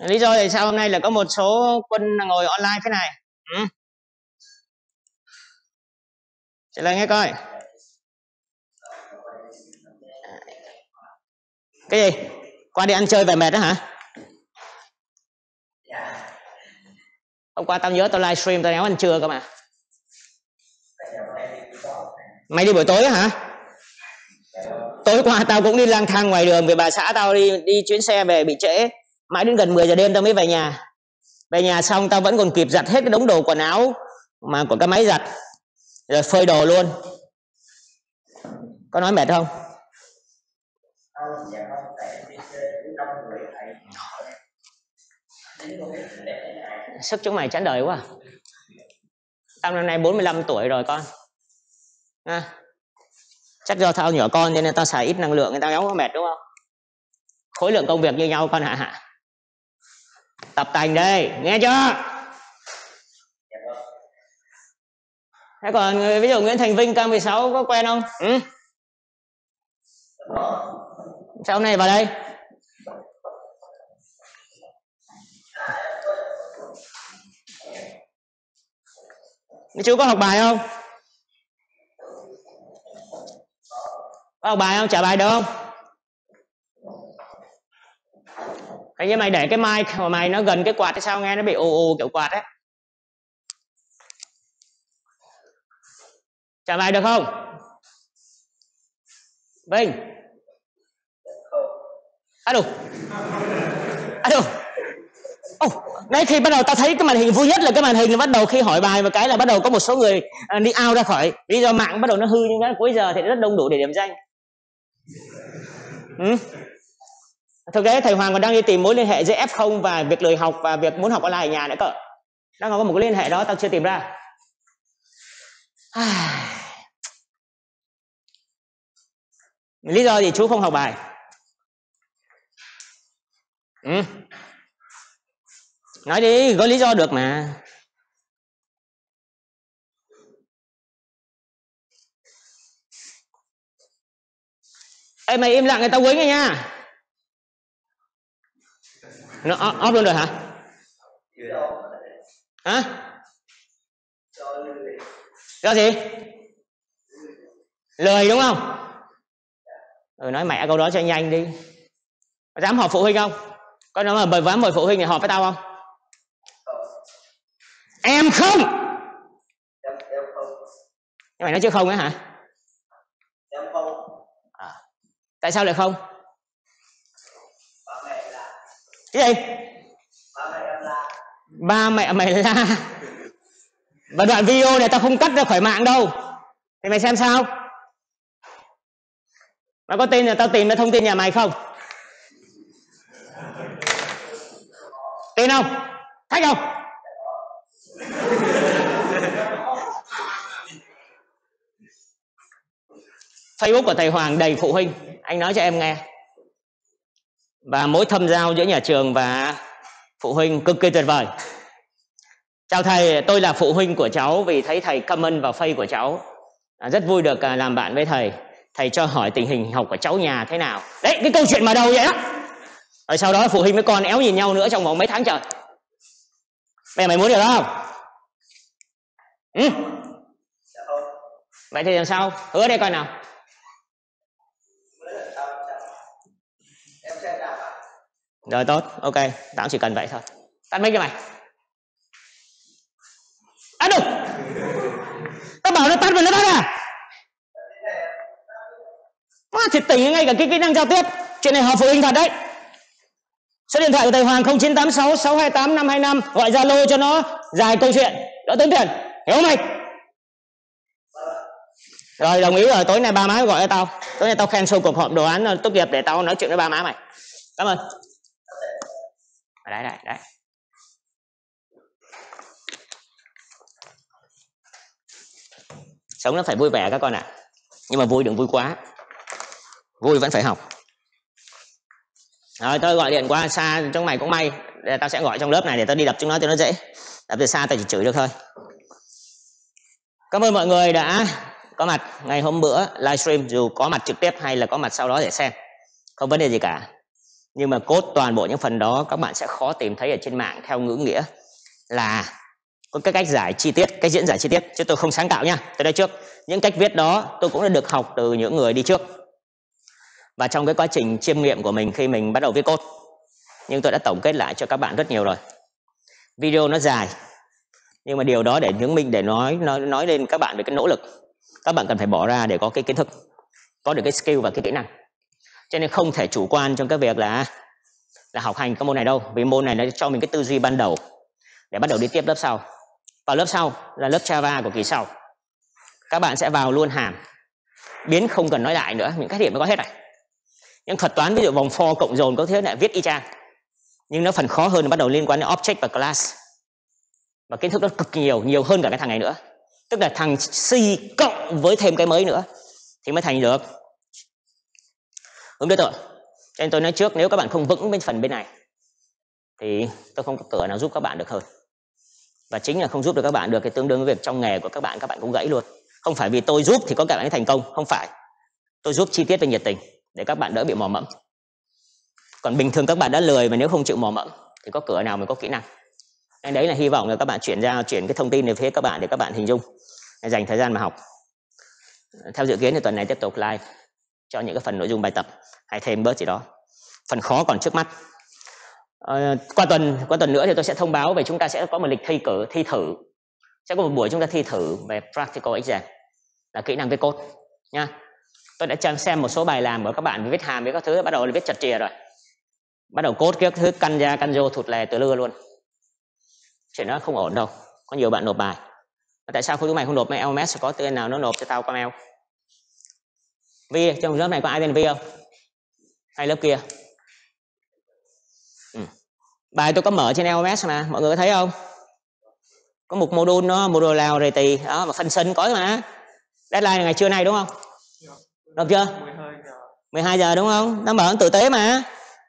Lý do tại sao hôm nay là có một số quân ngồi online thế này? Trả lời nghe coi. Cái gì? Qua đi ăn chơi về mệt đó hả? Hôm qua tao nhớ tao livestream tao nấu ăn trưa cơ mà. Mày đi buổi tối hả? Tối qua tao cũng đi lang thang ngoài đường về bà xã tao, đi chuyến xe về bị trễ. Mãi đến gần 10 giờ đêm tao mới về nhà. Về nhà xong tao vẫn còn kịp giặt hết cái đống đồ quần áo mà của cái máy giặt, rồi phơi đồ luôn. Có nói mệt không? Sức chúng mày chán đời quá. Tao năm nay 45 tuổi rồi con. Chắc do tao nhỏ con cho nên tao xài ít năng lượng, tao không có mệt đúng không? Khối lượng công việc như nhau con hả? Tập tành đây, nghe chưa? Thế còn ví dụ Nguyễn Thành Vinh K16 có quen không? Sao hôm nay vào đây? Chú có học bài không? Có học bài không? Trả bài được không? Thế như mày để cái mic mà mày nó gần cái quạt thì sao nghe nó bị ù kiểu quạt ấy. Trả bài được không? Vinh. Alo. Đấy, khi bắt đầu tao thấy cái màn hình vui nhất là cái màn hình bắt đầu khi hỏi bài một cái là bắt đầu có một số người đi out ra khỏi, lý do mạng bắt đầu nó hư, nhưng cái cuối giờ thì rất đông đủ để điểm danh. Thực tế thầy Hoàng còn đang đi tìm mối liên hệ giữa F0 và việc lười học và việc muốn học online ở nhà nữa cơ. Đang có một cái liên hệ đó tao chưa tìm ra. Lý do gì chú không học bài? Nói đi, có lý do được mà. Ê mày im lặng người ta quấy ngay nha. Nó off luôn rồi hả? Hả? Do gì? Lười đúng không? Nói mẹ câu đó cho nhanh đi. Dám họp phụ huynh không? Có nói mà dám mời phụ huynh thì họp với tao không? Em không. Nhưng mày nói chứ không ấy hả? Em không. Tại sao lại không? Cái gì? Ba mẹ mày la. Và đoạn video này tao không cắt ra khỏi mạng đâu. Thì mày xem sao? Mày có tin là tao tìm ra thông tin nhà mày không? Tin không? Thách không? Facebook của thầy Hoàng đầy phụ huynh. Anh nói cho em nghe. Và mối thâm giao giữa nhà trường và phụ huynh cực kỳ tuyệt vời. Chào thầy, tôi là phụ huynh của cháu vì thấy thầy comment vào face của cháu. Rất vui được làm bạn với thầy. Thầy cho hỏi tình hình học của cháu nhà thế nào. Đấy, cái câu chuyện mở đầu vậy đó. Rồi sau đó phụ huynh với con éo nhìn nhau nữa trong vòng mấy tháng trời. Bây giờ mày muốn được không? Vậy thì làm sao? Hứa đây coi nào. Rồi tốt, ok, tao chỉ cần vậy thôi. Tắt mic cho mày. Đúng. Tao bảo nó tắt mà nó tắt à? Thiệt tình ngay cả cái kỹ năng giao tiếp. Chuyện này họp phụ huynh thật đấy. Số điện thoại của thầy Hoàng 0986 628 525. Gọi Zalo cho nó dài câu chuyện, đỡ tốn tiền. Hiểu không mày? Rồi đồng ý rồi, tối nay ba má gọi cho tao. Tối nay tao cancel cuộc họp đồ án tốt nghiệp để tao nói chuyện với ba má mày. Cảm ơn. Đấy. Sống nó phải vui vẻ các con ạ. Nhưng mà vui đừng vui quá. Vui vẫn phải học. Rồi tôi gọi điện qua xa trong mày cũng may. Để tao sẽ gọi trong lớp này để tao đi đập chúng nó cho nó dễ. Đập từ xa tao chỉ chửi được thôi. Cảm ơn mọi người đã có mặt ngày hôm bữa livestream, dù có mặt trực tiếp hay là có mặt sau đó để xem. Không vấn đề gì cả. Nhưng mà code toàn bộ những phần đó các bạn sẽ khó tìm thấy ở trên mạng theo ngữ nghĩa là có cái cách giải chi tiết, cách diễn giải chi tiết, chứ tôi không sáng tạo nha. Tôi đây trước những cách viết đó tôi cũng đã được học từ những người đi trước và trong cái quá trình chiêm nghiệm của mình khi mình bắt đầu viết code. Nhưng tôi đã tổng kết lại cho các bạn rất nhiều rồi. Video nó dài, nhưng mà điều đó để chứng minh, để nói lên các bạn về cái nỗ lực các bạn cần phải bỏ ra để có cái kiến thức, có được cái skill và cái kỹ năng. Cho nên không thể chủ quan trong cái việc là học hành cái môn này đâu, vì môn này nó cho mình cái tư duy ban đầu để bắt đầu đi tiếp lớp sau. Vào lớp sau là lớp Java của kỳ sau, các bạn sẽ vào luôn hàm biến, không cần nói lại nữa, những khái niệm nó có hết rồi. Những thuật toán ví dụ vòng for, cộng dồn có thế lại viết y chang, nhưng nó phần khó hơn, bắt đầu liên quan đến object và class, và kiến thức nó cực nhiều hơn cả cái thằng này nữa, tức là thằng C cộng với thêm cái mới nữa thì mới thành được hướng đối tượng. Cho nên tôi nói trước, nếu các bạn không vững bên phần bên này thì tôi không có cửa nào giúp các bạn được hơn. Và chính là không giúp được các bạn được thì tương đương với việc trong nghề của các bạn cũng gãy luôn. Không phải vì tôi giúp thì có các bạn ấy thành công, không phải. Tôi giúp chi tiết và nhiệt tình để các bạn đỡ bị mò mẫm. Còn bình thường các bạn đã lười, và nếu không chịu mò mẫm thì có cửa nào mới có kỹ năng. Nên đấy là hy vọng là các bạn chuyển cái thông tin về phía các bạn để các bạn hình dung, dành thời gian mà học. Theo dự kiến thì tuần này tiếp tục live cho những cái phần nội dung bài tập hay thêm bớt gì đó. Phần khó còn trước mắt. Qua tuần nữa thì tôi sẽ thông báo về chúng ta sẽ có một lịch thi thử, sẽ có một buổi chúng ta thi thử về practical exam là kỹ năng viết code nha. Tôi đã xem một số bài làm của các bạn viết hàm với các thứ, bắt đầu là viết chật chìa rồi, bắt đầu code các thứ căn ra căn vô thụt lè từ lưa luôn. Chuyện đó không ổn đâu. Có nhiều bạn nộp bài, tại sao chúng mày không nộp mail LMS, có tên nào nó nộp cho tao qua mail. Vi trong lớp này có ai tên Vi không, hay lớp kia? Bài tôi có mở trên LMS mà, mọi người có thấy không? Có một module nó module nào rồi tì đó, mà phân sinh có mà. Deadline là ngày trưa nay đúng không? Nộp chưa? 12 giờ đúng không? Nó mở tử tế mà.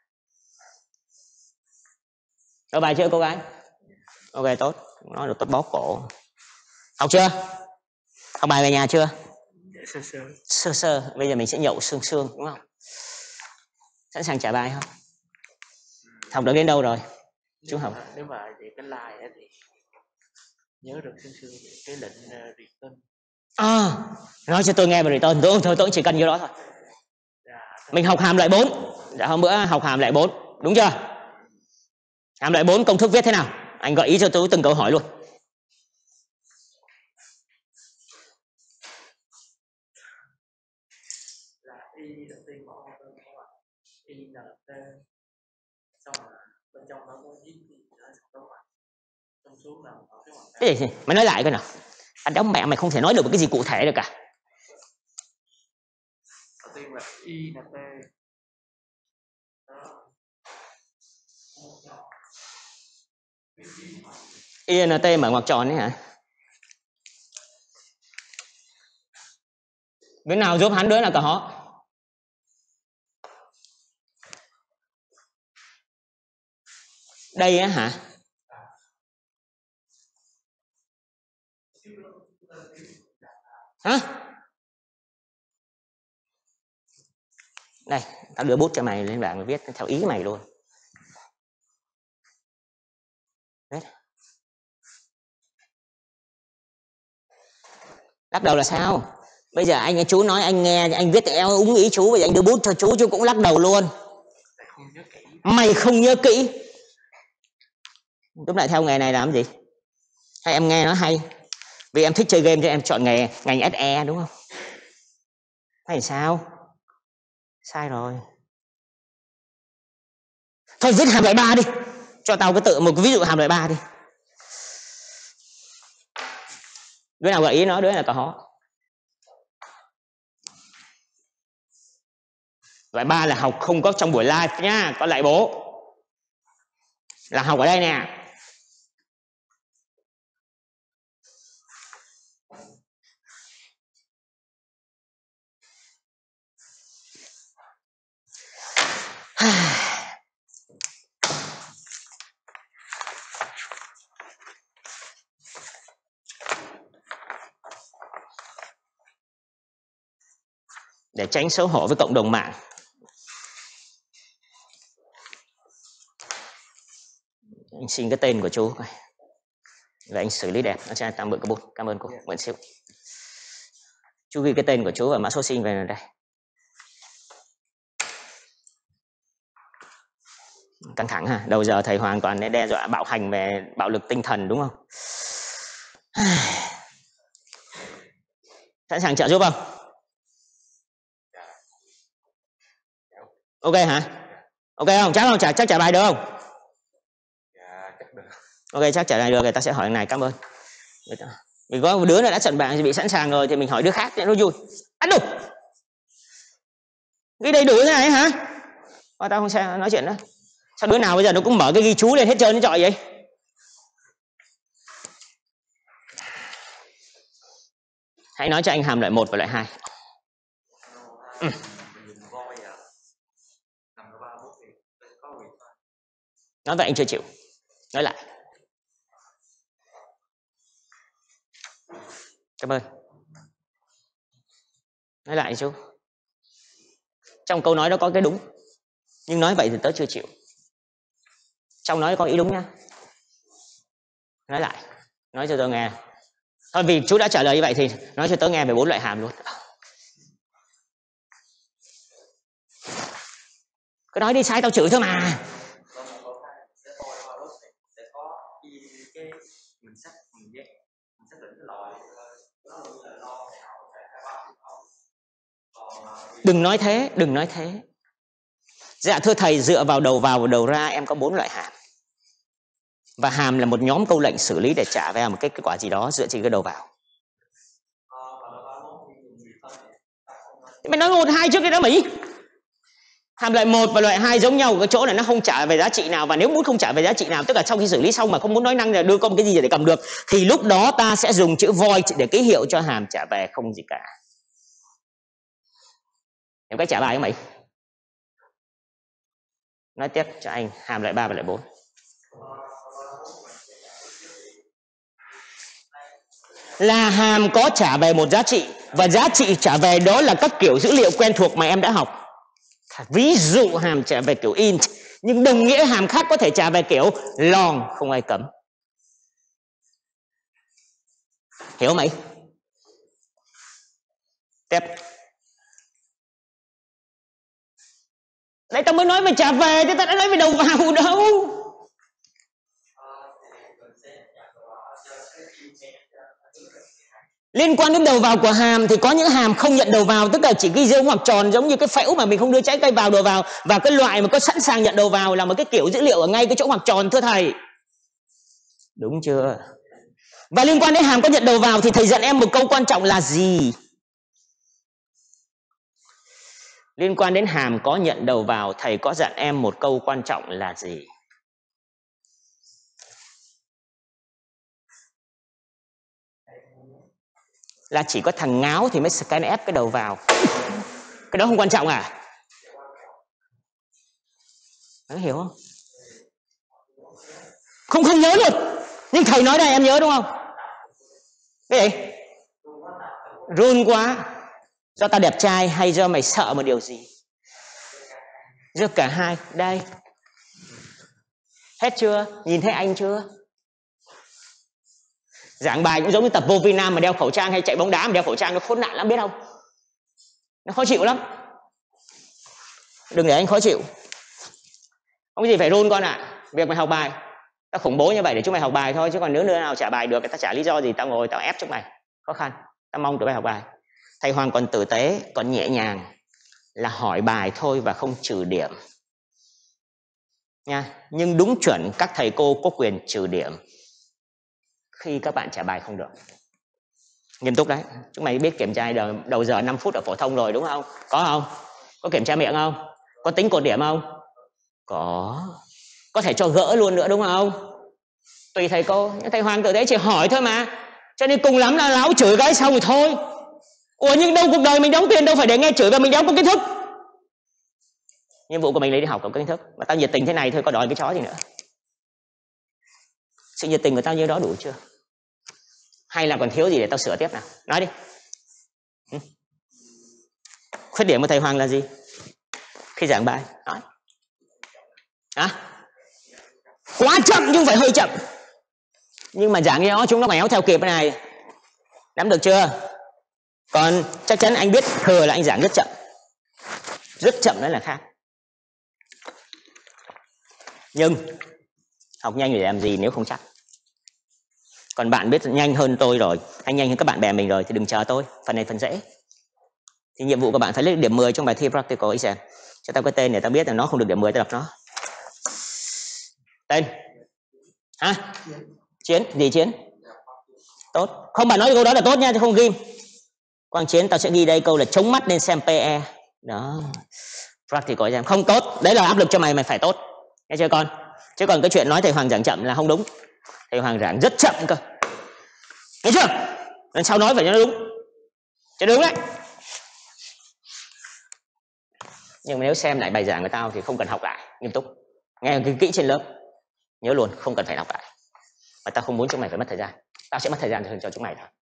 Rồi bài chưa cô gái? Ok tốt, nó được tốt bóp cổ. Học chưa? Học bài về nhà chưa? Sơ. Bây giờ mình sẽ nhậu sương đúng không? Sẵn sàng trả bài không? Học được đến đâu rồi? Chú học. Nếu mà về cái like thì nhớ được sương cái lệnh return. Nói cho tôi nghe về return. Tôi chỉ cần như đó thôi. Mình học hàm loại 4. Dạ hôm bữa học hàm loại 4, đúng chưa? Hàm loại 4 công thức viết thế nào? Anh gợi ý cho tôi từng câu hỏi luôn. Là y đầu tiên bỏ y n t, xong rồi bên trong nó có viết gì đó, xong rồi trong xuống là có cái cái gì? Mày nói lại coi nào. Anh đóng mẹ mày không thể nói được một cái gì cụ thể được cả. đầu tiên là y n t INT mở ngoặc tròn ấy hả? Bên nào giúp hắn đứa là cả họ. Đây á hả? Hả? Đây, tao đưa bút cho mày lên bảng, mày viết theo ý mày luôn. Đấy. Lắc đầu là sao? Bây giờ anh chú nói anh nghe, anh viết theo úng ý chú, bây giờ anh đưa bút cho chú cũng lắc đầu luôn. Mày không nhớ kỹ. Lúc lại theo nghề này làm gì? Hay em nghe nó hay vì em thích chơi game cho em chọn ngành SE đúng không? Hay sao? Sai rồi. Thôi viết hàm loại 3 đi. Cho tao một cái ví dụ hàm loại 3 đi. Đứa nào gợi ý nó, đứa nào cả họ. Loại 3 là học không có trong buổi live nhá, có lại bố. Là học ở đây nè. Để tránh xấu hổ với cộng đồng mạng. Anh xin cái tên của chú coi. Và anh xử lý đẹp. Cho anh tạm mượn cái bút. Cảm ơn cô. Mượn xíu. Chú ghi cái tên của chú và mã số sinh về đây. Căng thẳng ha. Đầu giờ thầy Hoàng toàn đe dọa bạo hành về bạo lực tinh thần đúng không? Sẵn sàng trợ giúp không? Ok hả? Ok không? Chắc không? Chắc trả bài được không? Ok, chắc trả bài được. Người ta sẽ hỏi này. Cảm ơn. Vì có một đứa này đã trận bạn thì bị sẵn sàng rồi thì mình hỏi đứa khác để nó vui. Ăn đủ. Ghi đầy đủ thế này hả? Tao không xem nói chuyện nữa. Sao đứa nào bây giờ nó cũng mở cái ghi chú lên hết trơn trọi vậy? Hãy nói cho anh hàm loại 1 và loại 2. Nói vậy anh chưa chịu. Nói lại. Cảm ơn. Nói lại chú. Trong câu nói đó có cái đúng. Nhưng nói vậy thì tớ chưa chịu. Trong nói có ý đúng nhá. Nói lại. Nói cho tớ nghe. Thôi vì chú đã trả lời như vậy thì nói cho tớ nghe về 4 loại hàm luôn. Cứ nói đi sai tao chửi thôi mà. Đừng nói thế, đừng nói thế. Dạ thưa thầy, dựa vào đầu vào và đầu ra em có 4 loại hàm. Và hàm là một nhóm câu lệnh xử lý để trả về một cái kết quả gì đó dựa trên cái đầu vào. Mày nói 1, 2 trước đi đó Mỹ. Hàm loại 1 và loại 2 giống nhau cái chỗ là nó không trả về giá trị nào, và nếu muốn không trả về giá trị nào, tức là sau khi xử lý xong mà không muốn nói năng là đưa công cái gì để cầm được, thì lúc đó ta sẽ dùng chữ void để ký hiệu cho hàm trả về không gì cả. Em cách trả bài không Mỹ? Nói tiếp cho anh hàm loại 3 và loại 4. Là hàm có trả về một giá trị, và giá trị trả về đó là các kiểu dữ liệu quen thuộc mà em đã học. Ví dụ hàm trả về kiểu int, nhưng đồng nghĩa hàm khác có thể trả về kiểu long, không ai cấm. Hiểu không ấy? Tiếp. Đấy tao mới nói về trả về chứ tao đã nói về đầu vào đâu. Liên quan đến đầu vào của hàm thì có những hàm không nhận đầu vào, tức là chỉ ghi dấu ngoặc tròn giống như cái phễu mà mình không đưa trái cây vào đầu vào, và cái loại mà có sẵn sàng nhận đầu vào là một cái kiểu dữ liệu ở ngay cái chỗ ngoặc tròn thưa thầy. Đúng chưa? Và liên quan đến hàm có nhận đầu vào thì thầy dặn em một câu quan trọng là gì? Liên quan đến hàm có nhận đầu vào, thầy có dặn em một câu quan trọng là gì? Là chỉ có thằng ngáo thì mới scan ép cái đầu vào. Cái đó không quan trọng à? Nó hiểu không? Không nhớ luôn. Nhưng thầy nói đây em nhớ đúng không? Cái gì? Run quá. Do tao đẹp trai hay do mày sợ một điều gì? Do cả hai. Đây. Hết chưa? Nhìn thấy anh chưa? Giảng bài cũng giống như tập vô vi nam mà đeo khẩu trang, hay chạy bóng đá mà đeo khẩu trang, nó khốn nạn lắm biết không? Nó khó chịu lắm. Đừng để anh khó chịu. Không có gì phải run con ạ. Việc mày học bài tao khủng bố như vậy để chúng mày học bài thôi, chứ còn nếu đứa nào trả bài được tao trả lý do gì tao ngồi tao ép chúng mày. Khó khăn. Tao mong tụi mày học bài. Thầy Hoàng còn tử tế, còn nhẹ nhàng, là hỏi bài thôi và không trừ điểm nha. Nhưng đúng chuẩn các thầy cô có quyền trừ điểm khi các bạn trả bài không được. Nghiêm túc đấy. Chúng mày biết kiểm tra đầu giờ 5 phút ở phổ thông rồi đúng không? Có không? Có kiểm tra miệng không? Có tính cột điểm không? Có thể cho gỡ luôn nữa đúng không? Tùy thầy cô. Nhưng thầy Hoàng tử tế chỉ hỏi thôi mà. Cho nên cùng lắm là lão chửi cái xong rồi thôi. Ủa nhưng đâu, cuộc đời mình đóng tiền đâu phải để nghe chửi và mình đóng có kiến thức. Nhiệm vụ của mình là đi học có kiến thức. Mà tao nhiệt tình thế này thôi có đòi cái chó gì nữa. Sự nhiệt tình của tao như đó đủ chưa? Hay là còn thiếu gì để tao sửa tiếp nào? Nói đi. Khuyết điểm của thầy Hoàng là gì? Khi giảng bài, nói. quá chậm nhưng phải hơi chậm. Nhưng mà giảng cho chúng nó phải éo theo kịp cái này. Nắm được chưa? Còn chắc chắn anh biết thừa là anh giảng rất chậm. Rất chậm đó là khác. Nhưng học nhanh để làm gì nếu không chắc. Còn bạn biết nhanh hơn tôi rồi, anh nhanh hơn các bạn bè mình rồi thì đừng chờ tôi. Phần này phần dễ. Thì nhiệm vụ của bạn phải lấy điểm 10 trong bài thi practical exam. Cho tao cái tên để tao biết là nó không được điểm 10 tao đọc nó. Tên. Hả? Chiến. Gì Chiến? Tốt. Không, bạn nói câu đó là tốt nha chứ không ghim. Quang Chiến, tao sẽ ghi đây câu là chống mắt nên xem PE. Đó. Practical exam. Không tốt. Đấy là áp lực cho mày, mày phải tốt. Nghe chưa con? Chứ còn cái chuyện nói thầy Hoàng giảng chậm là không đúng. Thầy Hoàng giảng rất chậm cơ. Nghe chưa? Lần sau nói phải cho nó đúng. Chứ đúng đấy. Nhưng mà nếu xem lại bài giảng của tao thì không cần học lại. Nghiêm túc. Nghe kỹ trên lớp. Nhớ luôn, không cần phải học lại. Mà tao không muốn chúng mày phải mất thời gian. Tao sẽ mất thời gian cho chúng mày thôi.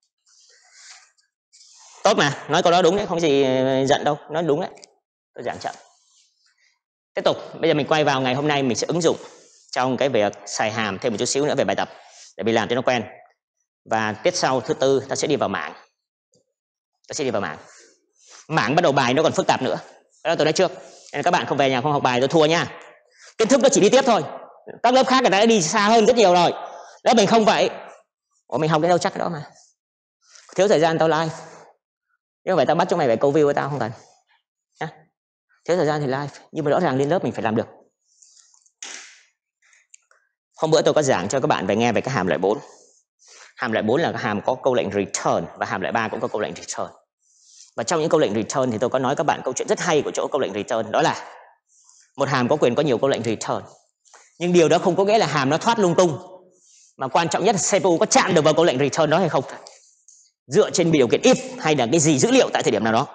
Tốt mà, nói câu đó đúng đấy, không có gì giận đâu. Nói đúng đấy. Tôi giảng chậm. Tiếp tục, bây giờ mình quay vào ngày hôm nay mình sẽ ứng dụng trong cái việc xài hàm thêm một chút xíu nữa về bài tập để mình làm cho nó quen. Và tiết sau thứ tư ta sẽ đi vào mảng. Mảng bắt đầu bài nó còn phức tạp nữa. Đó tôi nói trước. Nên các bạn không về nhà không học bài tôi thua nha. Kiến thức nó chỉ đi tiếp thôi. Các lớp khác người ta đã đi xa hơn rất nhiều rồi. Đó mình không vậy. Ủa mình học cái đâu chắc cái đó mà. Thiếu thời gian tao live. Nhưng vậy tao bắt chúng mày phải câu view với tao không cần. Nhá. Thiếu thời gian thì live. Nhưng mà rõ ràng lên lớp mình phải làm được. Hôm bữa tôi có giảng cho các bạn về nghe về cái hàm loại 4. Hàm loại 4 là cái hàm có câu lệnh return và hàm loại 3 cũng có câu lệnh return. Và trong những câu lệnh return thì tôi có nói các bạn câu chuyện rất hay của chỗ câu lệnh return, đó là một hàm có quyền có nhiều câu lệnh return. Nhưng điều đó không có nghĩa là hàm nó thoát lung tung. Mà quan trọng nhất là CPU có chạm được vào câu lệnh return đó hay không. Dựa trên điều kiện if hay là cái gì dữ liệu tại thời điểm nào đó.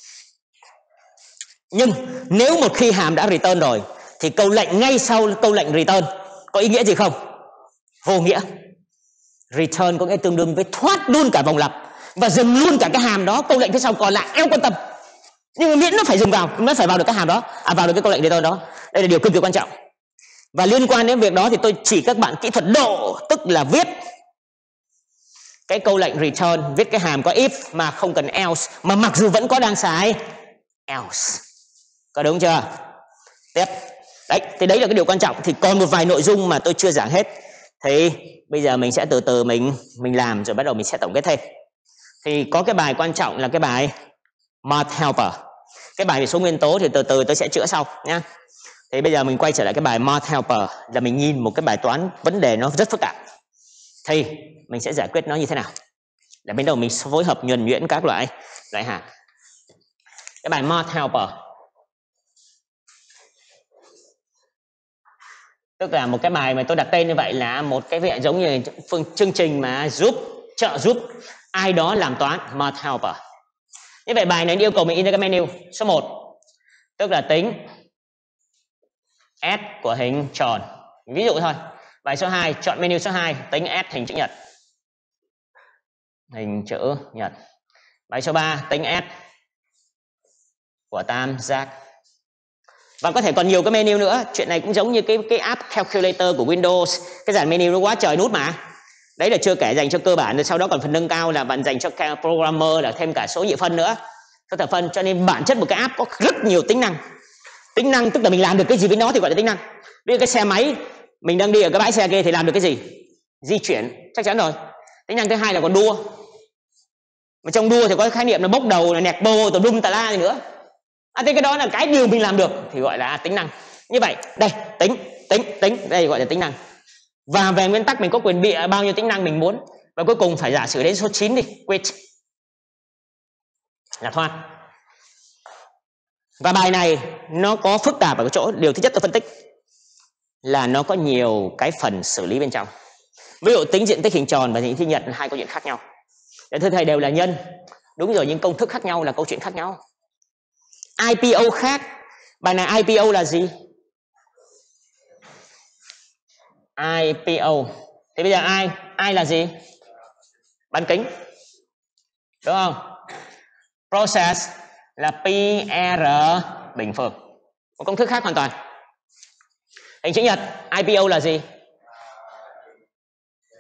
Nhưng nếu một khi hàm đã return rồi thì câu lệnh ngay sau câu lệnh return có ý nghĩa gì không? Vô nghĩa. Return có nghĩa tương đương với thoát luôn cả vòng lặp và dừng luôn cả cái hàm đó, câu lệnh phía sau còn lại eo quan tâm. Nhưng mà miễn nó phải dừng vào, nó phải vào được cái hàm đó, vào được cái câu lệnh return đó. Đây là điều cực kỳ quan trọng. Và liên quan đến việc đó thì tôi chỉ các bạn kỹ thuật độ, tức là viết cái câu lệnh return, viết cái hàm có if mà không cần else, mà mặc dù vẫn có đang xài else. Có đúng chưa? Tiếp. Đấy, thì đấy là cái điều quan trọng. Thì còn một vài nội dung mà tôi chưa giảng hết. Thì bây giờ mình sẽ từ từ mình làm rồi bắt đầu mình sẽ tổng kết thêm. Thì có cái bài quan trọng là cái bài Math Helper. Cái bài về số nguyên tố thì từ từ tôi sẽ chữa sau nhá. Thì bây giờ mình quay trở lại cái bài Math Helper là mình nhìn một cái bài toán vấn đề nó rất phức tạp. Thì mình sẽ giải quyết nó như thế nào? Để bên đầu mình phối hợp nhuần nhuyễn các loại hàm. Cái bài Math Helper tức là một cái bài mà tôi đặt tên như vậy là một cái vị giống như chương trình mà trợ giúp ai đó làm toán, Math Helper. Như vậy bài này yêu cầu mình in ra cái menu số 1, tức là tính S của hình tròn. Ví dụ thôi. Bài số 2, chọn menu số 2, tính S hình chữ nhật. Hình chữ nhật. Bài số 3, tính S của tam giác. Và có thể còn nhiều cái menu nữa. Chuyện này cũng giống như cái app calculator của Windows. Cái dàn menu nó quá trời nút mà. Đấy là chưa kể dành cho cơ bản, rồi sau đó còn phần nâng cao là bạn dành cho programmer là thêm cả số nhị phân nữa. Số thập phân, cho nên bản chất một cái app có rất nhiều tính năng. Tính năng tức là mình làm được cái gì với nó thì gọi là tính năng. Ví dụ cái xe máy mình đang đi ở cái bãi xe kia thì làm được cái gì? Di chuyển, chắc chắn rồi. Tính năng thứ hai là còn đua. Mà trong đua thì có cái khái niệm là bốc đầu, là nẹt bô, tùm lum tà la gì nữa. Thế cái đó là cái điều mình làm được thì gọi là tính năng. Như vậy, đây, tính, đây gọi là tính năng. Và về nguyên tắc mình có quyền bịa bao nhiêu tính năng mình muốn. Và cuối cùng phải giả sử đến số 9 đi, quit. Là thoát. Và bài này nó có phức tạp ở cái chỗ, điều thứ nhất tôi phân tích là nó có nhiều cái phần xử lý bên trong. Ví dụ tính diện tích hình tròn và diện tích nhật là hai câu chuyện khác nhau. Thưa thầy đều là nhân. Đúng rồi, nhưng công thức khác nhau là câu chuyện khác nhau. IPO khác. Bài này IPO là gì? IPO. Thì bây giờ ai là gì? Bán kính. Đúng không? Process là PR bình phương. Một công thức khác hoàn toàn. Hình chữ nhật, IPO là gì?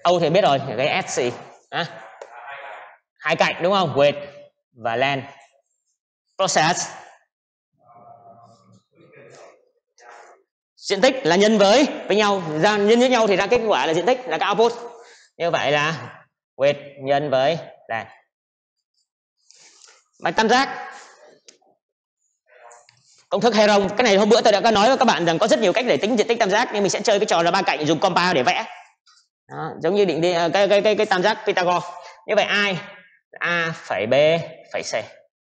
Âu thì biết rồi, cái S gì? Hai cạnh đúng không? Width và length. Process. Diện tích là nhân với nhau, nhân với nhau thì ra kết quả là diện tích, là cái output. Như vậy là width nhân với length. Bài tam giác. Công thức Heron, cái này hôm bữa tôi đã có nói với các bạn rằng có rất nhiều cách để tính diện tích tam giác, nhưng mình sẽ chơi cái trò là ba cạnh dùng compound để vẽ. Đó, giống như định đi cái tam giác Pythagore. Như vậy I A phẩy B phẩy C.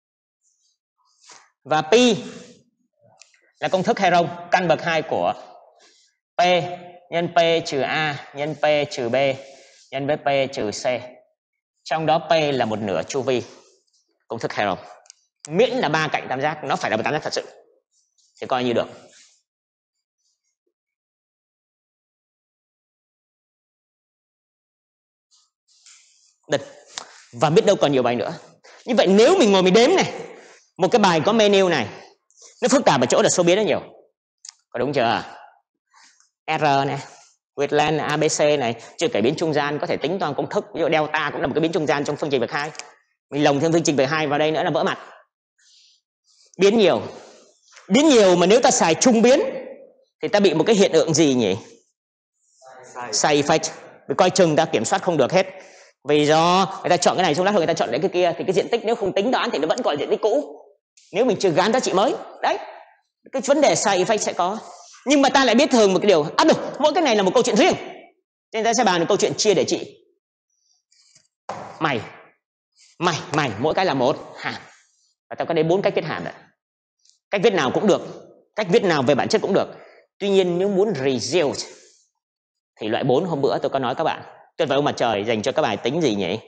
Và pi là công thức Heron, căn bậc 2 của P nhân P trừ A nhân P trừ B nhân với P trừ C. Trong đó P là một nửa chu vi. Công thức Heron. Miễn là ba cạnh tam giác, nó phải là một tam giác thật sự thì coi như được. Địch. Và biết đâu còn nhiều bài nữa. Như vậy nếu mình ngồi mình đếm này, một cái bài có menu này, nó phức tạp ở chỗ là số biến nó nhiều. Có đúng chưa? R này, width length ABC này, chưa kể biến trung gian có thể tính toàn công thức, ví dụ delta cũng là một cái biến trung gian trong phương trình bậc 2. Mình lồng thêm phương trình bậc 2 vào đây nữa là vỡ mặt. Biến nhiều. Biến nhiều mà nếu ta xài trung biến thì ta bị một cái hiện tượng gì nhỉ? Side effect. Vì coi chừng ta kiểm soát không được hết. Vì do người ta chọn cái này xong lát rồi người ta chọn lấy cái kia thì cái diện tích nếu không tính toán thì nó vẫn còn diện tích cũ. Nếu mình chưa gán giá trị mới, đấy, cái vấn đề side effect sẽ có. Nhưng mà ta lại biết thường một cái điều, được, mỗi cái này là một câu chuyện riêng. Nên ta sẽ bàn được câu chuyện chia để trị. Mày, mỗi cái là một hàm. Và ta có đến 4 cách viết hàm đấy. Cách viết nào cũng được, cách viết nào về bản chất cũng được. Tuy nhiên nếu muốn result thì loại 4 hôm bữa tôi có nói các bạn. Tuyệt vời ông mặt trời dành cho các bài tính gì nhỉ?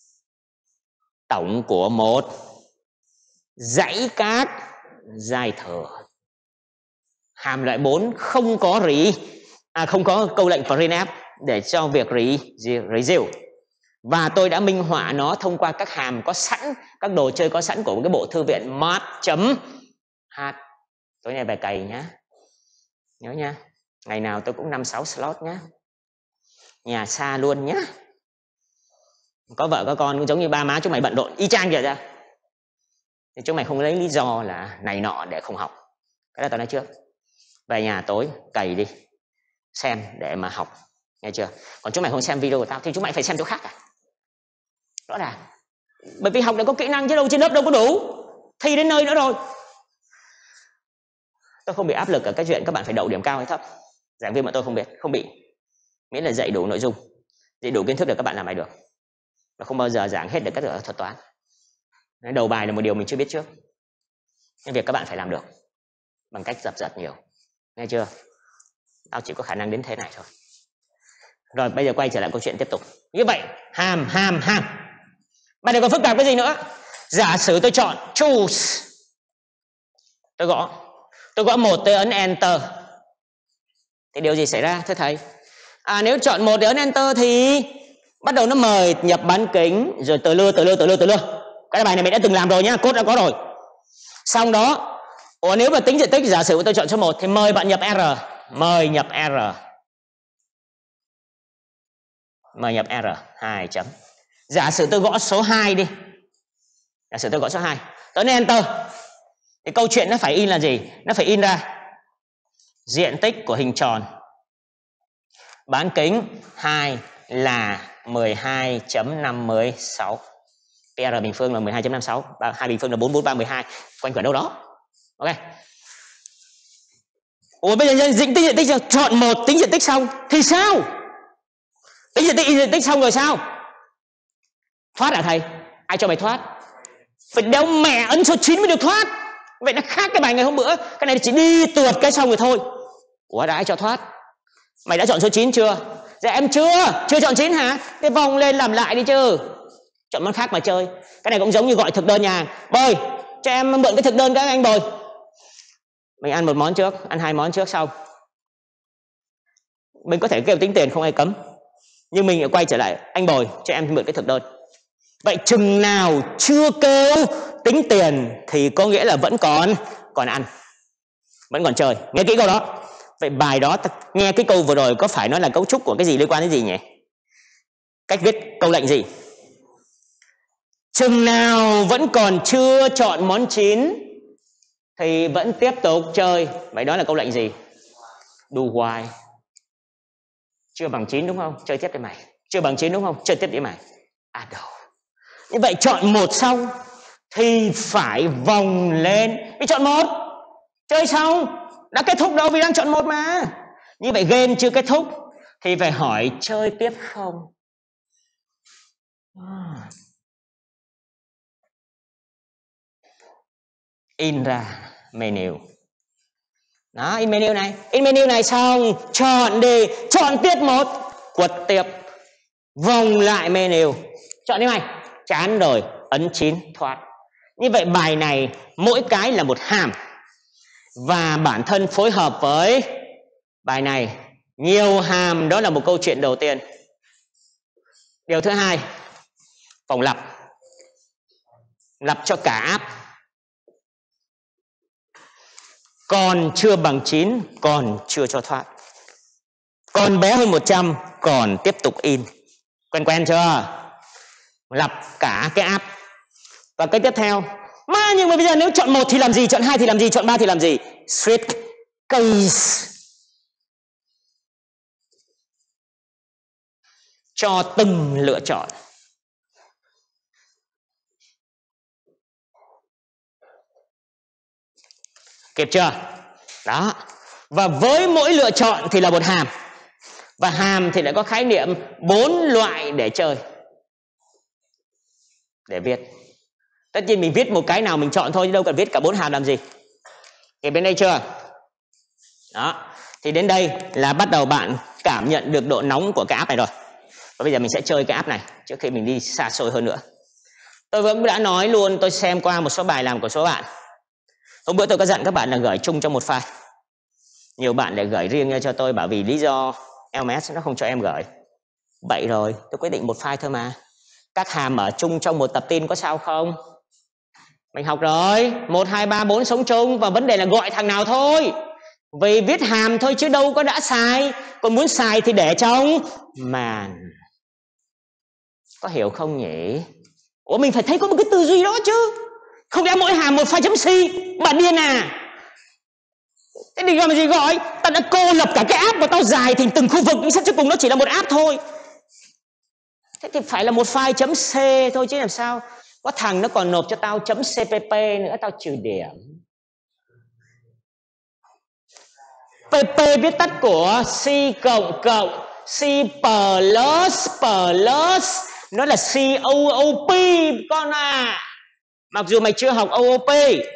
Tổng của một dãy các dài thừa. Hàm loại 4 không có câu lệnh printf để cho việc result. Và tôi đã minh họa nó thông qua các hàm có sẵn, các đồ chơi có sẵn của một cái bộ thư viện math.h. Tối nay bài cày nhá. Nhớ nhá. Ngày nào tôi cũng 5-6 slot nhá. Nhà xa luôn nhá. Có vợ có con cũng giống như ba má chúng mày bận rộn y chang vậy ra. Thì chúng mày không lấy lý do là này nọ để không học. Cái đó tao nói trước. Về nhà tối cày đi, xem để mà học, nghe chưa? Còn chúng mày không xem video của tao thì chúng mày phải xem chỗ khác à? Rõ ràng. Bởi vì học đã có kỹ năng chứ đâu, trên lớp đâu có đủ. Thi đến nơi nữa rồi. Tôi không bị áp lực ở cái chuyện các bạn phải đậu điểm cao hay thấp. Giảng viên bọn tôi không bị. Miễn là dạy đủ nội dung, dạy đủ kiến thức để các bạn làm bài được. Và không bao giờ giảng hết được các thuật toán. Đầu bài là một điều mình chưa biết trước. Nhưng việc các bạn phải làm được bằng cách dập dật nhiều. Nghe chưa? Tao chỉ có khả năng đến thế này thôi. Rồi bây giờ quay trở lại câu chuyện tiếp tục. Như vậy, hàm. Bài này còn phức tạp cái gì nữa? Giả sử tôi chọn choose. Tôi gõ 1 tôi ấn enter. Thì điều gì xảy ra thưa thầy? Nếu chọn 1 để ấn enter thì bắt đầu nó mời nhập bán kính rồi từ lưa. Cái bài này mình đã từng làm rồi nhá, code đã có rồi. Xong đó, nếu mà tính diện tích, giả sử tôi chọn số 1 thì mời bạn nhập R. Mời nhập R 2 chấm. Giả sử tôi gõ số 2 đi. Tôi ấn enter. Thì câu chuyện nó phải in là gì? Nó phải in ra diện tích của hình tròn bán kính 2 là 12.56. PR bình phương là 12.56, 2 bình phương là 44312, quanh quẩn đâu đó. Ok. Bây giờ diện tích chọn 1 tính diện tích xong thì sao? Tính diện tích xong rồi sao? Thoát à thầy? Ai cho mày thoát? Phải đéo mẹ ấn số 9 mới được thoát. Vậy nó khác cái bài ngày hôm bữa. Cái này chỉ đi tuột cái xong rồi thôi. Đã ai cho thoát? Mày đã chọn số 9 chưa? Dạ em chưa chọn 9 hả? Thế vòng lên làm lại đi chứ. Chọn món khác mà chơi. Cái này cũng giống như gọi thực đơn nhà hàng. Bồi, cho em mượn cái thực đơn các anh Bồi. Mình ăn một món trước, ăn 2 món trước xong. Mình có thể kêu tính tiền không ai cấm. Nhưng mình quay trở lại, anh Bồi, cho em mượn cái thực đơn. Vậy chừng nào chưa kêu tính tiền thì có nghĩa là vẫn còn ăn. Vẫn còn chơi. Nghe kỹ câu đó. Vậy bài đó, nghe cái câu vừa rồi có phải nói là cấu trúc của cái gì liên quan đến gì nhỉ? Cách viết câu lệnh gì? Chừng nào vẫn còn chưa chọn món chín thì vẫn tiếp tục chơi. Vậy đó là câu lệnh gì? Do while. Chưa bằng 9 đúng không? Chơi tiếp đi mày. Chưa bằng 9 đúng không? Chơi tiếp đi mày. À đâu. Như vậy chọn một xong thì phải vòng lên. Vì chọn một, chơi xong, đã kết thúc đâu vì đang chọn một mà. Như vậy game chưa kết thúc thì phải hỏi chơi tiếp không? In ra menu. Đó, in menu này. In menu này xong, chọn đi, chọn tiết một, quật tiếp, vòng lại menu. Chọn đi mày, chán rồi, ấn 9 thoát. Như vậy bài này mỗi cái là một hàm. Và bản thân phối hợp với bài này nhiều hàm, đó là một câu chuyện đầu tiên. Điều thứ hai, vòng lặp. Lặp cho cả app. Còn chưa bằng 9, còn chưa cho thoát. Còn bé hơn 100, còn tiếp tục in. Quen chưa? Lặp cả cái app. Và cái tiếp theo, mà nhưng mà bây giờ nếu chọn 1 thì làm gì, chọn 2 thì làm gì, chọn 3 thì làm gì? Switch case. Cho từng lựa chọn. Kịp chưa? Đó. Và với mỗi lựa chọn thì là một hàm. Và hàm thì lại có khái niệm 4 loại để chơi, để viết. Tất nhiên mình viết một cái nào mình chọn thôi, chứ đâu cần viết cả 4 hàm làm gì. Kịp đến đây chưa? Đó. Thì đến đây là bắt đầu bạn cảm nhận được độ nóng của cái app này rồi. Và bây giờ mình sẽ chơi cái app này trước khi mình đi xa xôi hơn nữa. Tôi vẫn đã nói luôn, tôi xem qua một số bài làm của số bạn. Hôm bữa tôi có dặn các bạn là gửi chung trong một file. Nhiều bạn lại gửi riêng ra cho tôi, bảo vì lý do LMS nó không cho em gửi. Vậy rồi, tôi quyết định một file thôi mà. Các hàm ở chung trong một tập tin có sao không? Mình học rồi, 1, 2, 3, 4 sống chung, và vấn đề là gọi thằng nào thôi. Vì viết hàm thôi chứ đâu có đã xài. Còn muốn xài thì để trong màn. Có hiểu không nhỉ? Ủa mình phải thấy có một cái tư duy đó chứ. Không lẽ mỗi hàm một file chấm C? Bạn điên à? Thế thì làm gì gọi? Tao đã cô lập cả cái app của tao dài thành từng khu vực, nhưng xét cho cùng nó chỉ là một app thôi. Thế thì phải là một file chấm C thôi chứ làm sao? Có thằng nó còn nộp cho tao chấm CPP nữa, tao trừ điểm. PP viết tắt của C cộng cộng, C plus, nó là COOP con à. Mặc dù mày chưa học OOP.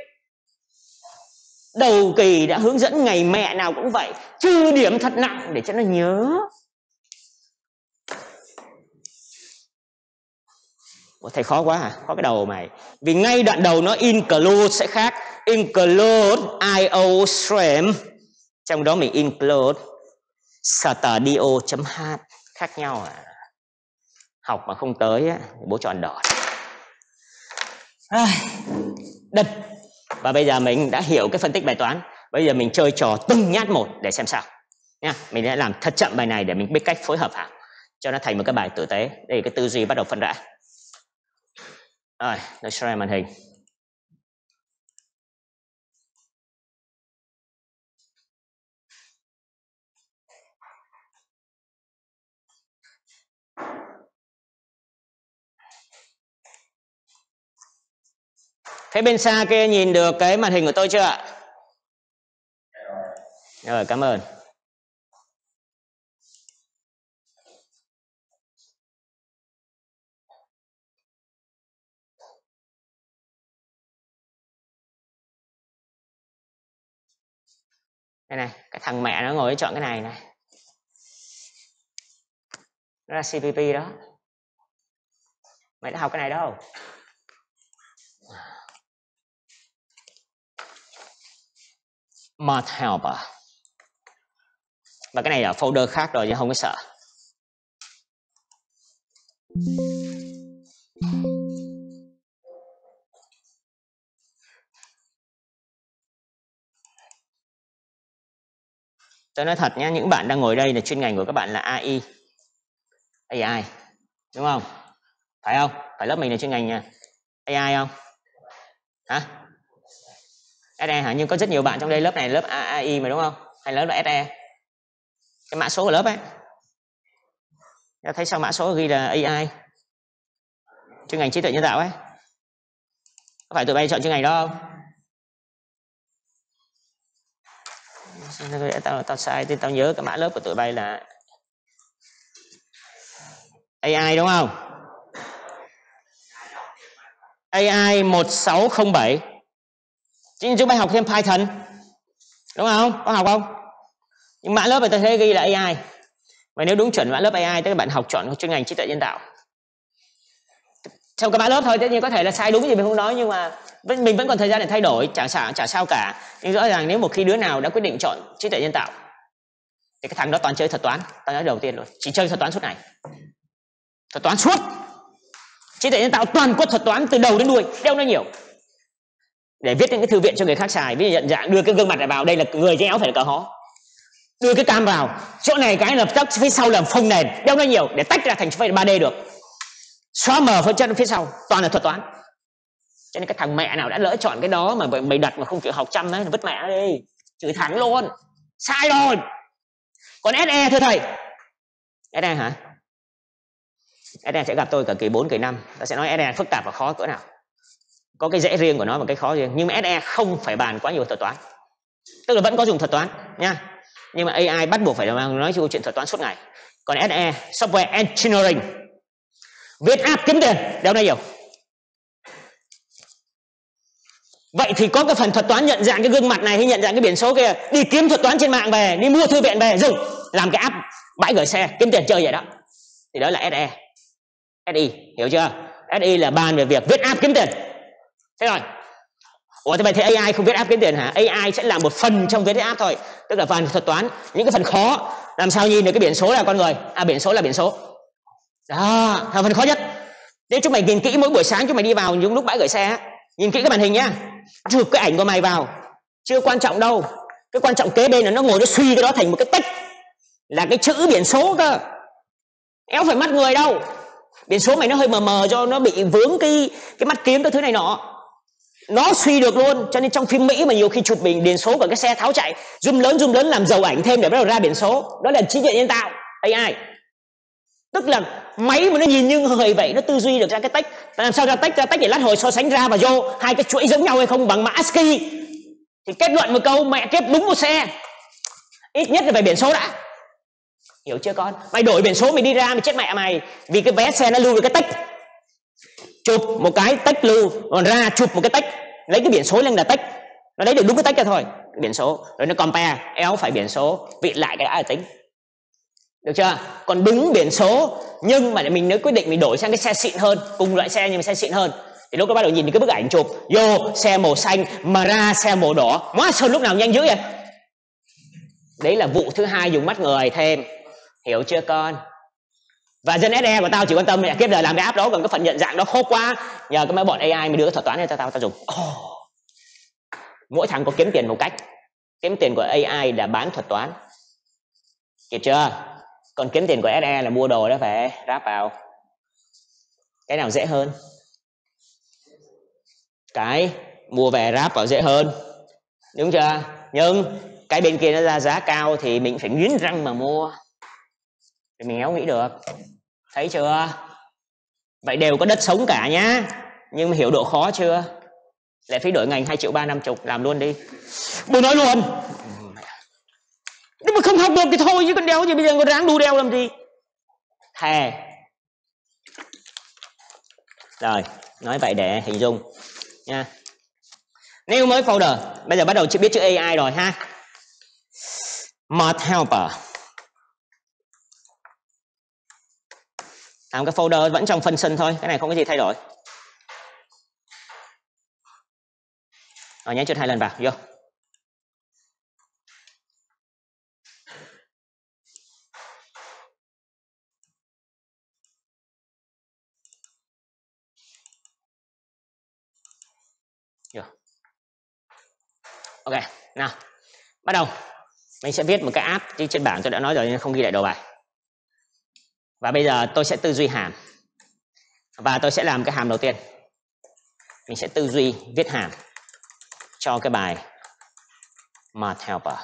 Đầu kỳ đã hướng dẫn ngày mẹ nào cũng vậy, trừ điểm thật nặng để cho nó nhớ. Ủa, thầy khó quá hả? Khó cái đầu mày. Vì ngay đoạn đầu nó include sẽ khác. Include IO stream, trong đó mình include studio.h, khác nhau à. Học mà không tới á, bố tròn đỏ. Đứt. Và bây giờ mình đã hiểu cái phân tích bài toán. Bây giờ mình chơi trò từng nhát một để xem sao nha. Mình đã làm thật chậm bài này để mình biết cách phối hợp hả, cho nó thành một cái bài tử tế. Đây là cái tư duy bắt đầu phân rã. Rồi, tôi share màn hình. Thế bên xa kia nhìn được cái màn hình của tôi chưa ạ? Rồi, cảm ơn. Đây này, cái thằng mẹ nó ngồi chọn cái này này. Nó là CPP đó. Mày đã học cái này đâu. Math Helper. Và cái này ở folder khác rồi chứ không có sợ. Tôi nói thật nhé, những bạn đang ngồi đây là chuyên ngành của các bạn là AI. đúng không? Phải không? Phải lớp mình là chuyên ngành nha. AI không? Hả? SE hả? Nhưng có rất nhiều bạn trong đây lớp này lớp AI mà đúng không? Hay lớp là SE? Cái mã số của lớp ấy. Thấy sao mã số ghi là AI? Chuyên ngành trí tuệ nhân tạo ấy. Có phải tụi bay chọn chuyên ngành đó không? Tao sai thì tao nhớ cái mã lớp của tụi bay là AI đúng không? AI 1607. Chứ chúng bay học thêm Python. Đúng không? Có học không? Nhưng mã lớp này tôi thấy ghi là AI. Và nếu đúng chuẩn mã lớp AI, tức là bạn học chọn chuyên ngành trí tuệ nhân tạo. Trong cái mã lớp thôi, tất nhiên có thể là sai đúng gì mình không nói, nhưng mà mình vẫn còn thời gian để thay đổi, chả sao cả. Nhưng rõ ràng nếu một khi đứa nào đã quyết định chọn trí tuệ nhân tạo thì cái thằng đó toàn chơi thuật toán. Tao nói đầu tiên luôn, chỉ chơi thuật toán suốt ngày. Thuật toán suốt. Trí tuệ nhân tạo toàn có thuật toán từ đầu đến đuôi, đeo nó nhiều. Để viết những cái thư viện cho người khác xài, ví dụ nhận dạng đưa cái gương mặt này vào, đây là người chứ éo phải là cờ hó. Đưa cái cam vào, chỗ này cái lập tức phía sau là phông nền, đeo nó nhiều để tách ra thành 3D được. Xóa mờ phân chân phía sau, toàn là thuật toán. Cho nên cái thằng mẹ nào đã lỡ chọn cái đó mà mày đặt mà không chịu học chăm ấy, vứt mẹ nó đi, chửi thẳng luôn, sai rồi. Còn SE thưa thầy, SE hả? SE sẽ gặp tôi cả kỳ 4, kỳ 5. Ta sẽ nói SE phức tạp và khó cỡ nào. Có cái dễ riêng của nó và cái khó riêng. Nhưng mà SE không phải bàn quá nhiều thuật toán. Tức là vẫn có dùng thuật toán nha. Nhưng mà AI bắt buộc phải nói câu chuyện thuật toán suốt ngày. Còn SE, Software Engineering, viết app kiếm tiền, đeo này nhiều. Vậy thì có cái phần thuật toán nhận dạng cái gương mặt này hay nhận dạng cái biển số kia, đi kiếm thuật toán trên mạng về, đi mua thư viện về dùng, làm cái app bãi gửi xe kiếm tiền chơi vậy đó. Thì đó là SE. SI, hiểu chưa? SI là bàn về việc viết app kiếm tiền. Thế rồi. Ủa thì vậy thì AI không viết app kiếm tiền hả? AI sẽ là một phần trong viết app thôi, tức là phần thuật toán, những cái phần khó làm sao nhìn được cái biển số là con người, biển số là biển số. Đó, là phần khó nhất. Nếu chúng mày nhìn kỹ mỗi buổi sáng chúng mày đi vào những lúc bãi gửi xe, nhìn kỹ cái màn hình nhá, chụp cái ảnh của mày vào, chưa quan trọng đâu. Cái quan trọng kế bên là nó ngồi nó suy cái đó thành một cái text, là cái chữ biển số cơ. Éo phải mắt người đâu. Biển số mày nó hơi mờ mờ cho nó bị vướng cái mắt kiếm cái thứ này nọ. Nó suy được luôn. Cho nên trong phim Mỹ mà nhiều khi chụp biển số của cái xe tháo chạy, zoom lớn làm giàu ảnh thêm để bắt đầu ra biển số, đó là trí tuệ nhân tạo, AI. Tức là máy mà nó nhìn như người vậy, nó tư duy được ra cái text. Làm sao ra text để lát hồi so sánh ra và vô hai cái chuỗi giống nhau hay không bằng mã ASCII, thì kết luận một câu mẹ kiếp đúng một xe, ít nhất là về biển số đã. Hiểu chưa con? Mày đổi biển số mày đi ra mày chết mẹ mày, vì cái vé xe nó lưu được cái text. Chụp một cái text lưu, còn ra chụp một cái text, lấy cái biển số lên là text, nó lấy được đúng cái text ra thôi, biển số, rồi nó compare, éo phải biển số, vị lại cái đã là tính. Được chưa? Còn đúng biển số nhưng mà mình nếu quyết định mình đổi sang cái xe xịn hơn, cùng loại xe nhưng mà xe xịn hơn, thì lúc đó bắt đầu nhìn cái bức ảnh chụp, vô xe màu xanh mà ra xe màu đỏ, má sơn lúc nào nhanh dữ vậy? Đấy là vụ thứ hai dùng mắt người thêm. Hiểu chưa con? Và dân SE của tao chỉ quan tâm mẹ kiếp giờ làm cái app đó, còn cái phần nhận dạng đó khô quá, nhờ cái mấy bọn AI mới đưa cái thuật toán này cho tao dùng. Mỗi thằng có kiếm tiền một cách. Kiếm tiền của AI là bán thuật toán, kịp chưa? Còn kiếm tiền của SE là mua đồ đó, phải ráp vào. Cái nào dễ hơn? Cái mua về ráp vào dễ hơn, đúng chưa? Nhưng cái bên kia nó ra giá cao thì mình phải nghiến răng mà mua, thì mình éo nghĩ được. Thấy chưa? Vậy đều có đất sống cả nhá, nhưng mà hiểu độ khó chưa? Lệ phí đổi ngành 2,3 triệu 50, làm luôn đi. Bố nói luôn. Nếu mà không học được thì thôi chứ, con đeo gì bây giờ còn ráng đu đeo làm gì? Thề. Rồi, nói vậy để hình dung nha. Nếu mới folder, bây giờ bắt đầu biết chữ AI rồi ha. Math Helper. Làm cái folder vẫn trong function thôi, cái này không có gì thay đổi. Rồi nhấn chuột 2 lần vào, vô. Vô. Ok, nào. Bắt đầu. Mình sẽ viết một cái app, trên bảng tôi đã nói rồi nên không ghi lại đầu bài. Và bây giờ tôi sẽ tư duy hàm. Và tôi sẽ làm cái hàm đầu tiên. Mình sẽ tư duy viết hàm cho cái bài Math Helper.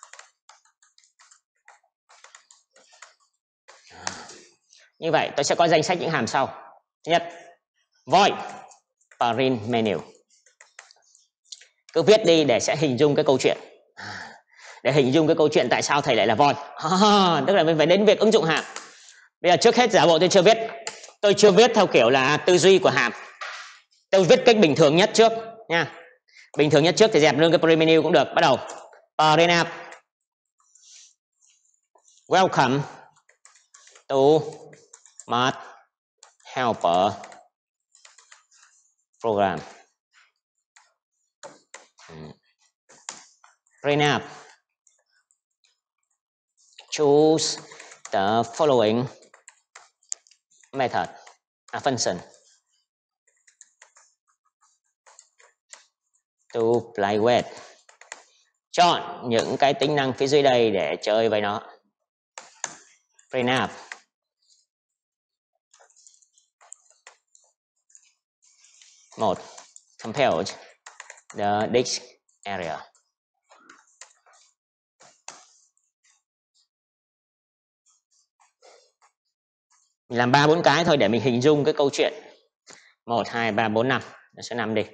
Như vậy tôi sẽ có danh sách những hàm sau. Thứ nhất, void print menu. Cứ viết đi để sẽ hình dung cái câu chuyện. Để hình dung cái câu chuyện tại sao thầy lại là void. Tức là mình phải đến việc ứng dụng hàm. Bây giờ trước hết giả bộ tôi chưa viết. Tôi chưa viết theo kiểu là tư duy của hàm. Tôi viết cách bình thường nhất trước nha. Bình thường nhất trước thì dẹp luôn cái print menu cũng được. Bắt đầu. Print welcome to Math Helper program. Print up. Choose the following method, function to play with. Chọn những cái tính năng phía dưới đây để chơi với nó. Print up. Một, compare the disk area. Mình làm 3-4 cái thôi để mình hình dung cái câu chuyện. 1, 2, 3, 4, 5. Số 5 đi.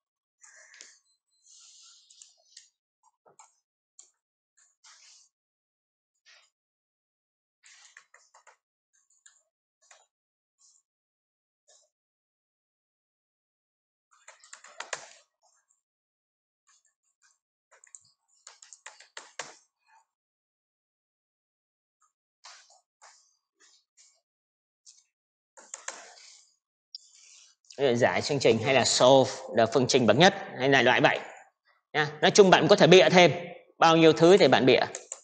Giải chương trình hay là solve được phương trình bậc nhất hay là loại vậy nha. Nói chung bạn có thể bịa thêm bao nhiêu thứ thì bạn bịa.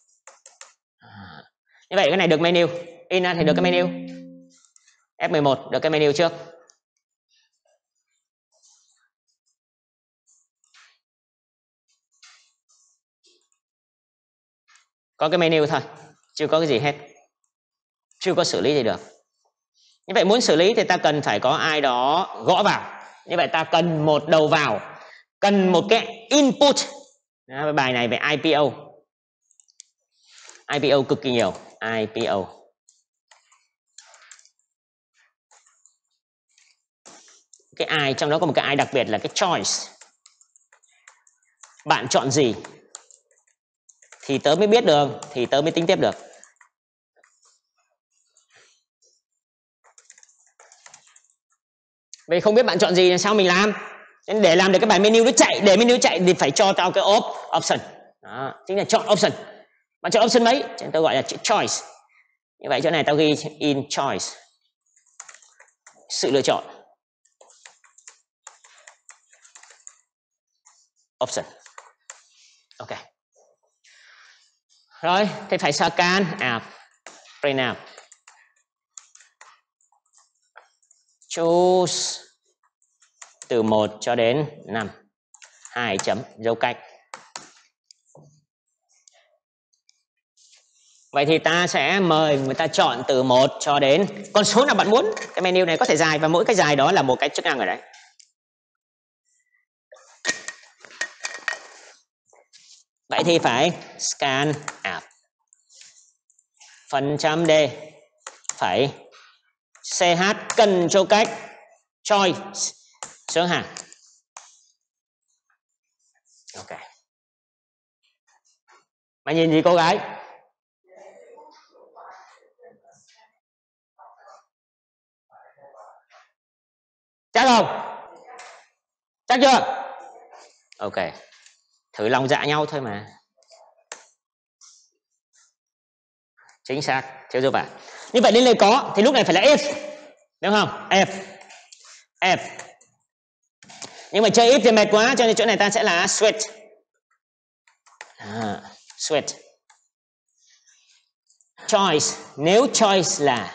Như vậy cái này được menu, in ra thì được cái menu. F11 được cái menu trước. Có cái menu thôi, chưa có cái gì hết, chưa có xử lý gì được. Như vậy muốn xử lý thì ta cần phải có ai đó gõ vào. Như vậy ta cần một đầu vào, cần một cái input. Bài này về IPO. IPO cực kỳ nhiều. IPO. Cái I trong đó có một cái I đặc biệt là cái choice. Bạn chọn gì thì tớ mới biết được, thì tớ mới tính tiếp được. Vậy không biết bạn chọn gì thì sao mình làm? Nên để làm được cái bài menu nó chạy, để menu chạy thì phải cho tao cái option. Đó, chính là chọn option. Bạn chọn option mấy? Nên tao gọi là chữ choice. Như vậy chỗ này tao ghi in choice. Sự lựa chọn. Option. Ok. Rồi, thì phải scan app, print app. Choose từ 1 cho đến 5. 2 chấm dấu cách. Vậy thì ta sẽ mời người ta chọn từ 1 cho đến con số nào bạn muốn. Cái menu này có thể dài và mỗi cái dài đó là một cái chức năng ở đấy. Vậy thì phải scan app. Phần trăm D phải CH cần cho cách choice xuống hàng. Ok. Mày nhìn gì cô gái? Chắc không? Chắc chưa? Ok. Thử lòng dạ nhau thôi mà. Chính xác, chưa giúp à? Như vậy đến đây có thì lúc này phải là if, đúng không? If. Nhưng mà chơi if thì mệt quá, cho nên chỗ này ta sẽ là switch. Switch. Choice, nếu choice là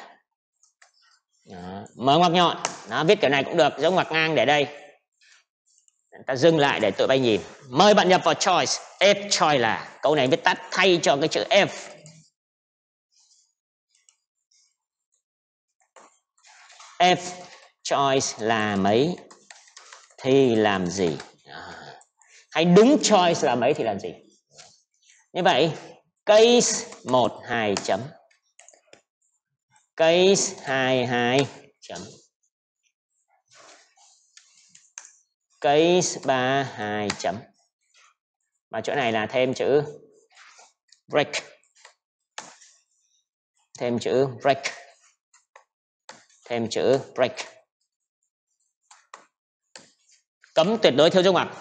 mở ngoặc nhọn, nó viết kiểu này cũng được, giống ngoặc ngang để đây. Ta dừng lại để tụi bay nhìn. Mời bạn nhập vào choice. If choice là, câu này viết tắt thay cho cái chữ if. If choice là mấy thì làm gì. Hay đúng choice là mấy thì làm gì. Như vậy case 1 2 chấm, case 2 2 chấm, case 3 2 chấm. Và chỗ này là thêm chữ break, thêm chữ break, thêm chữ break. Cấm tuyệt đối thiếu dấu ngoặc.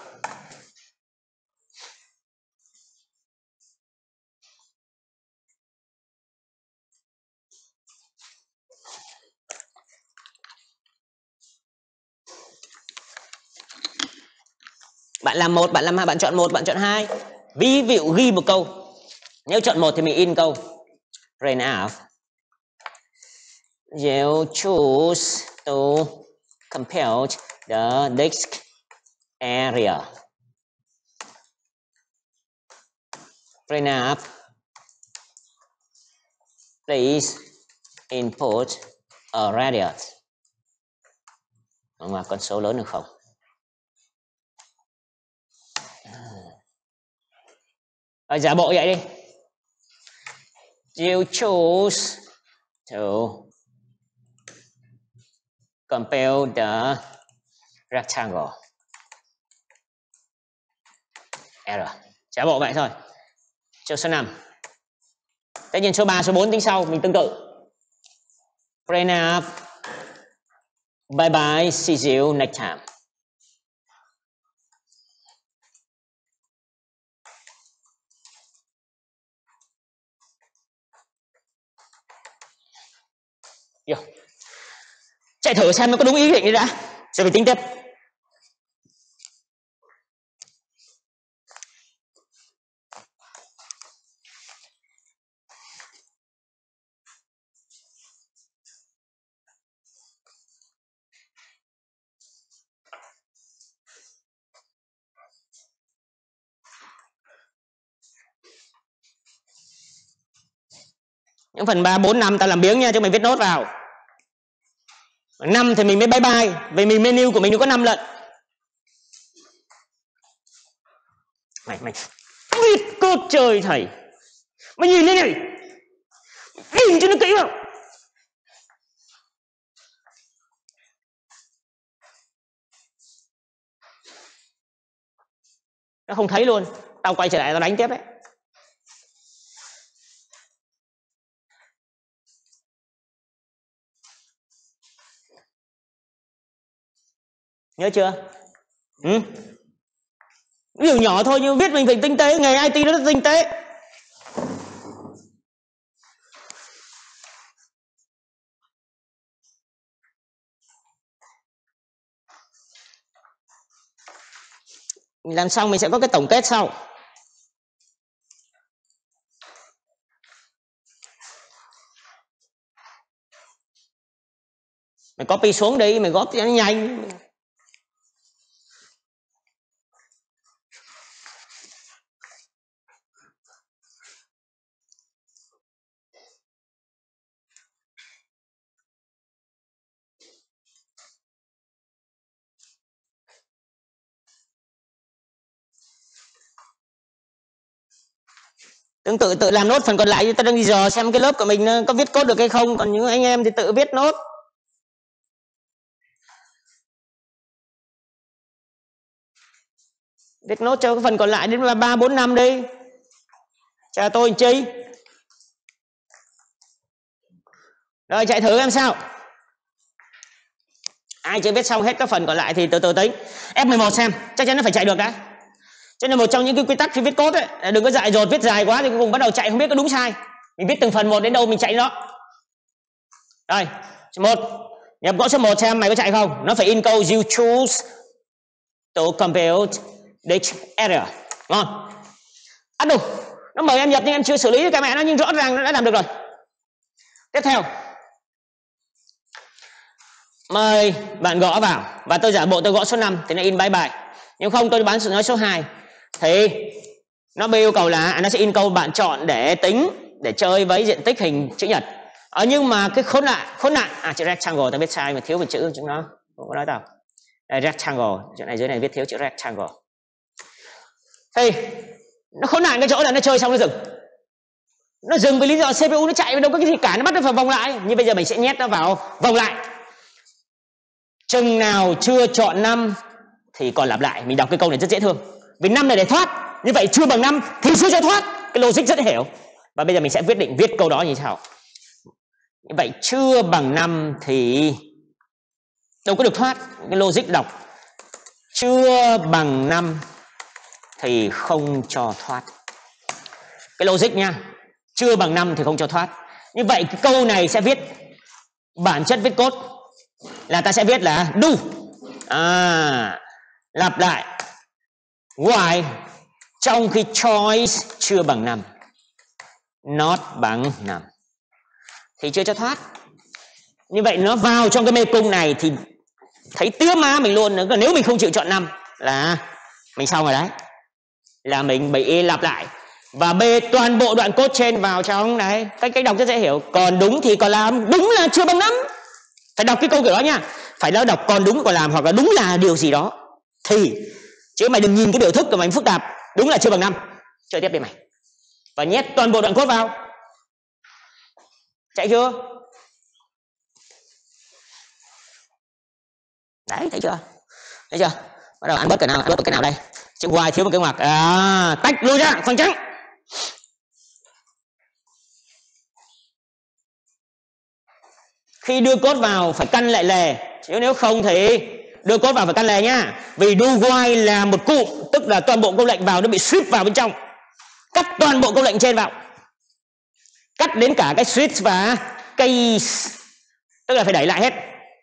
Bạn làm một, bạn làm hai, bạn chọn một, bạn chọn hai. Ví dụ ghi một câu. Nếu chọn một thì mình in câu print you choose to compute the disk area. Print please input a radius. Mà con số lớn được không? Giả bộ vậy đi. You choose to compute the rectangle error. Giả bộ vậy thôi. Cho số 5. Tất nhiên số 3, số 4 tính sau, mình tương tự. Print bye bye, see you next time. Yo. Chạy thử xem nó có đúng ý định đi đã, rồi mình tính tiếp. Những phần 3, 4, 5 ta làm biếng nha, cho mình viết nốt vào. 5 thì mình mới bye bye, vì mình menu của mình nó có 5 lận. Mày viết cốt trời thầy. Mày nhìn đây này, nhìn cho nó kỹ vào. Nó không thấy luôn, tao quay trở lại tao đánh tiếp đấy. Nhớ chưa? Điều nhỏ thôi nhưng viết mình phải tinh tế, nghề IT nó rất tinh tế. Mình làm xong mình sẽ có cái tổng kết sau. Mày copy xuống đi, mày góp cho nó nhanh. Tương tự tự làm nốt phần còn lại, ta đang đi dò xem cái lớp của mình có viết code được hay không, còn những anh em thì tự viết nốt. Viết nốt cho cái phần còn lại đến 3, 4, 5 đi. Chào tôi anh Chi. Rồi chạy thử em sao. Ai chưa viết xong hết các phần còn lại thì từ từ tính. F11 xem, chắc chắn nó phải chạy được đã. Cho nên một trong những cái quy tắc khi viết code ấy, đừng có dại dột viết dài quá thì cuối cùng bắt đầu chạy không biết có đúng sai. Mình viết từng phần một đến đâu mình chạy nó. Rồi, 1. Nhập gõ số 1 xem mày có chạy không. Nó phải in câu you choose to compute this error. Ngon. Đủ. Nó mời em nhập nhưng em chưa xử lý cái mẹ nó, nhưng rõ ràng nó đã làm được rồi. Tiếp theo, mời bạn gõ vào và tôi giả bộ tôi gõ số 5 thì nó in bye bye. Nhưng không, tôi bán nói số 2 thì nó yêu cầu là nó sẽ in câu bạn chọn để tính, để chơi với diện tích hình chữ nhật. Nhưng mà cái khốn nạn chữ rectangle ta viết sai mà thiếu một chữ chúng nó không có nói đâu. Đây, rectangle, chỗ này dưới này viết thiếu chữ rectangle. Thì nó khốn nạn cái chỗ là nó chơi xong nó dừng vì lý do CPU nó chạy, đâu có cái gì cả, nó bắt nó phải vòng lại. Như bây giờ mình sẽ nhét nó vào vòng lại. Chừng nào chưa chọn 5 thì còn lặp lại. Mình đọc cái câu này rất dễ thương. Vì 5 này để thoát, như vậy chưa bằng 5 thì chưa cho thoát. Cái logic rất hiểu. Và bây giờ mình sẽ quyết định viết câu đó như thế nào. Như vậy chưa bằng 5 thì đâu có được thoát. Cái logic đọc chưa bằng 5 thì không cho thoát. Cái logic nha, chưa bằng 5 thì không cho thoát. Như vậy cái câu này sẽ viết, bản chất viết code là ta sẽ viết là do, lặp lại while trong khi choice chưa bằng 5, not bằng 5 thì chưa cho thoát. Như vậy nó vào trong cái mê cung này thì thấy tía má mình luôn. Nếu mình không chịu chọn 5 là mình xong rồi đấy, là mình bị lặp lại và bê toàn bộ đoạn code trên vào trong đấy. Cách đọc rất dễ hiểu. Còn đúng thì còn làm, đúng là chưa bằng 5. Phải đọc cái câu kiểu đó nha, phải nó đọc còn đúng còn làm, hoặc là đúng là điều gì đó thì, chứ mày đừng nhìn cái biểu thức của mày phức tạp. Đúng là chưa bằng 5, chơi tiếp đi mày, và nhét toàn bộ đoạn code vào. Chạy chưa? Đấy, thấy chưa? Bắt đầu ăn bớt cái nào, bớt cái nào đây? Chữ Y thiếu một cái ngoặc, tách lui ra khoảng trắng. Khi đưa code vào phải căn lại lề, chứ nếu không thì đưa code vào phải căn lề nhá. Vì do while là một cụm, tức là toàn bộ câu lệnh vào nó bị switch vào bên trong. Cắt toàn bộ câu lệnh trên vào, cắt đến cả cái switch và case, tức là phải đẩy lại hết.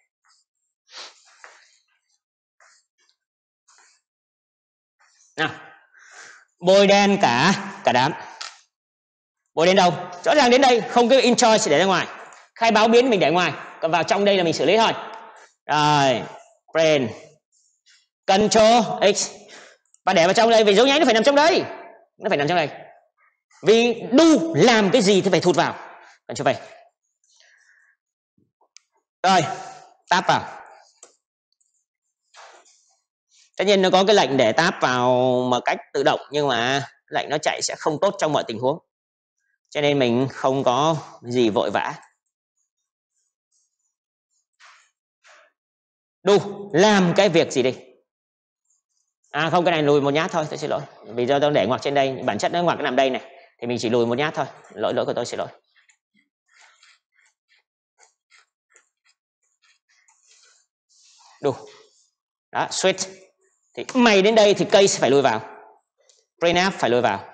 Nào, bôi đen cả đám. Bôi đen đâu? Rõ ràng đến đây không cái in choice để ra ngoài, khai báo biến mình để ngoài, còn vào trong đây là mình xử lý thôi. Rồi, print Ctrl X và để vào trong đây, vì dấu nháy nó phải nằm trong đây, nó phải nằm trong đây. Vì do làm cái gì thì phải thụt vào. Ctrl V. Rồi, tab vào. Tất nhiên nó có cái lệnh để tab vào một cách tự động, nhưng mà lệnh nó chạy sẽ không tốt trong mọi tình huống, cho nên mình không có gì vội vã. Do làm cái việc gì đi. Không, cái này lùi một nhát thôi, tôi xin lỗi. Vì do tôi để ngoặc trên đây, bản chất nó ngoặc nó nằm đây này, thì mình chỉ lùi một nhát thôi. Lỗi của tôi, xin lỗi. Do. Đó, switch. Thì mày đến đây thì case phải lùi vào. Printf phải lùi vào.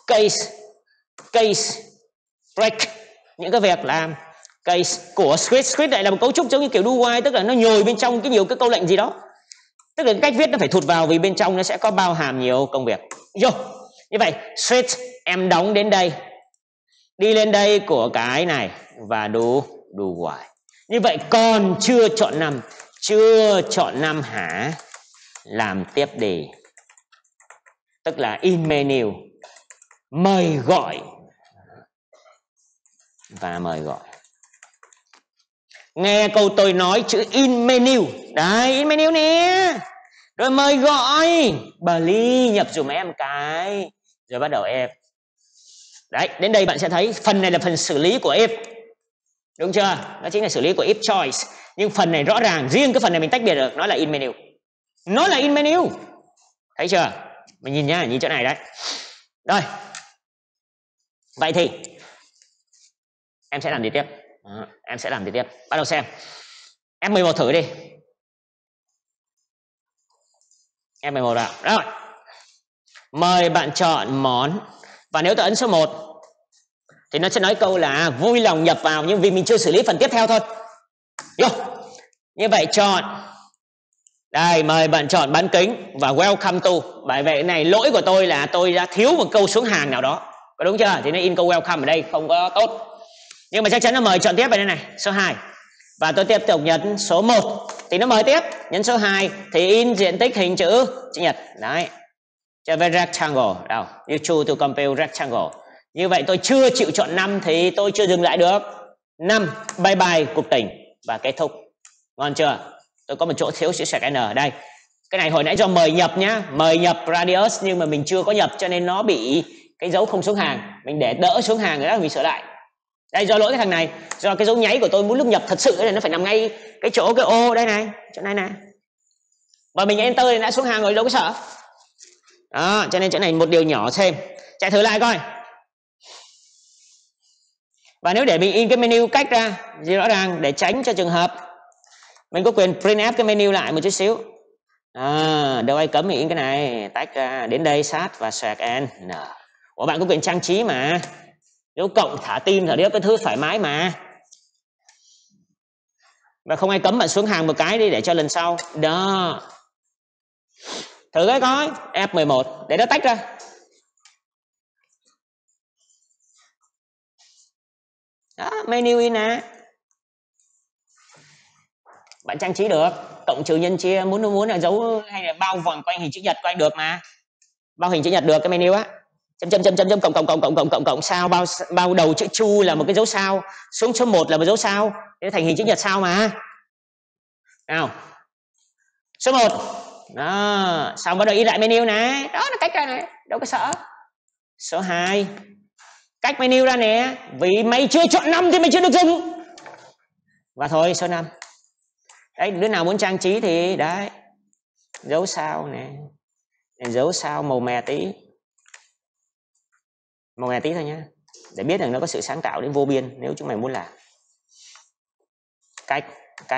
Case, break. Những cái việc làm case của script lại là một cấu trúc giống như kiểu do while, tức là nó nhồi bên trong nhiều cái câu lệnh gì đó. Tức là cách viết nó phải thụt vào, vì bên trong nó sẽ có bao hàm nhiều công việc. Như vậy switch em đóng đến đây, đi lên đây của cái này và do while. Như vậy còn chưa chọn 5 hả? Làm tiếp đi. Tức là in menu, mời gọi và mời gọi. Nghe câu tôi nói chữ in menu. Đấy, in menu nè. Rồi mời gọi. Bà Ly nhập dùm em cái. Rồi bắt đầu if. Đấy, đến đây bạn sẽ thấy phần này là phần xử lý của if. Đúng chưa? Đó chính là xử lý của if choice. Nhưng phần này rõ ràng, riêng cái phần này mình tách biệt được, nó là in menu. Nó là in menu. Thấy chưa? Mình nhìn nhá, nhìn chỗ này đấy. Rồi. Vậy thì em sẽ làm gì tiếp? Bắt đầu xem. F11 thử đi. F11 vào. Rồi. Mời bạn chọn món. Và nếu tôi ấn số 1 thì nó sẽ nói câu là vui lòng nhập vào, nhưng vì mình chưa xử lý phần tiếp theo thôi. Như vậy chọn. Đây, mời bạn chọn bán kính và welcome to. Bởi vậy này, lỗi của tôi là tôi đã thiếu một câu xuống hàng nào đó. Có đúng chưa? Thì nó in câu welcome ở đây không có tốt. Nhưng mà chắc chắn nó mời chọn tiếp vào đây này, số 2. Và tôi tiếp tục nhấn số 1 thì nó mời tiếp, nhấn số 2 thì in diện tích hình chữ nhật. Đấy. Cho về rectangle. Đâu? You choose to compile rectangle. Như vậy tôi chưa chịu chọn 5 thì tôi chưa dừng lại được. 5 bye bye cuộc tình và kết thúc. Ngon chưa? Tôi có một chỗ thiếu chữ sạc N ở đây. Cái này hồi nãy do mời nhập nhá, mời nhập radius nhưng mà mình chưa có nhập cho nên nó bị cái dấu không xuống hàng. Mình để đỡ xuống hàng rồi đó mình sửa lại. Đây do lỗi cái thằng này, do cái dấu nháy của tôi muốn lúc nhập thật sự là nó phải nằm ngay cái chỗ cái ô đây này, chỗ này nè. Và mình enter thì đã xuống hàng rồi đâu có sợ. Đó, cho nên chỗ này một điều nhỏ thêm. Chạy thử lại coi. Và nếu để mình in cái menu cách ra thì rõ ràng để tránh cho trường hợp mình có quyền print ép cái menu lại một chút xíu. Đâu ai cấm mình in cái này, tách ra đến đây sát và sạc N. Ủa bạn có quyền trang trí mà. Dấu cộng thả tim thả điếc cái thứ thoải mái mà. Và không ai cấm bạn xuống hàng một cái đi để cho lần sau. Đó. Thử cái coi, F11 để nó tách ra. Đó, menu in nè. Bạn trang trí được, cộng trừ nhân chia, muốn là dấu hay là bao vòng quanh hình chữ nhật quanh được mà. Bao hình chữ nhật được cái menu á. Chấm cộng sao bao đầu chữ chu là một cái dấu sao, xuống số 1 là một dấu sao, để thành hình chữ nhật sao mà. Nào. Số 1. Đó, xong bắt đầu in lại menu này. Đó nó cách ra này, đâu có sợ. Số 2. Cách menu ra nè, vì mày chưa chọn 5 thì mày chưa được dùng. Và thôi số 5. Đấy, đứa nào muốn trang trí thì đấy. Dấu sao nè. Dấu sao màu mè tí. Màu mè tí thôi nhá. Để biết rằng nó có sự sáng tạo đến vô biên nếu chúng mày muốn làm. Cách.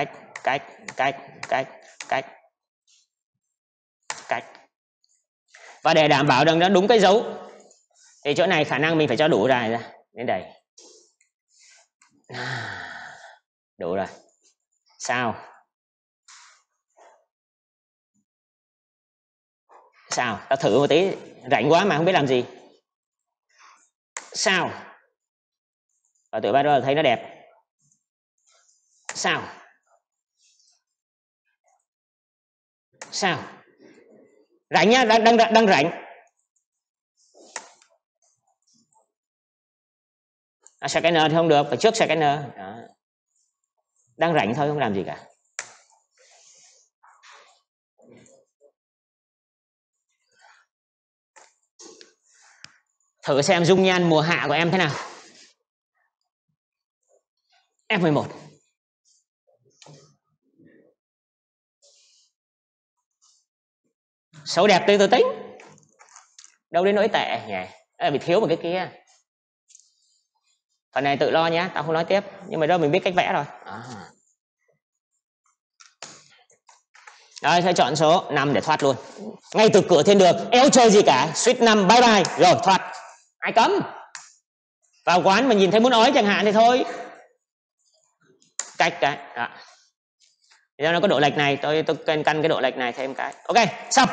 Và để đảm bảo rằng nó đúng cái dấu thì chỗ này khả năng mình phải cho đủ dài ra. Đến đây. Đủ rồi. Sao? Sao? Tao thử một tí, rảnh quá mà không biết làm gì. Sao? Và tụi bắt đầu thấy nó đẹp. Sao? Sao? Rảnh nhá, đang rảnh. Scanner thì không được, phải trước scanner. Đó. Đang rảnh thôi, không làm gì cả. Thử xem dung nhan mùa hạ của em thế nào. F11. Xấu đẹp tôi tính. Đâu đến nỗi tệ nhỉ. Bị thiếu một cái kia. Phần này tự lo nhé, tao không nói tiếp. Nhưng mà đó mình biết cách vẽ rồi. Rồi, sẽ chọn số 5 để thoát luôn. Ngay từ cửa thiên đường, éo chơi gì cả. Suýt 5 bye bye, rồi thoát. Ai cấm. Vào quán mà nhìn thấy muốn ói chẳng hạn thì thôi. Cách cái. Đó. Thì nó có độ lệch này, tôi căn cái độ lệch này thêm cái. Ok, xong.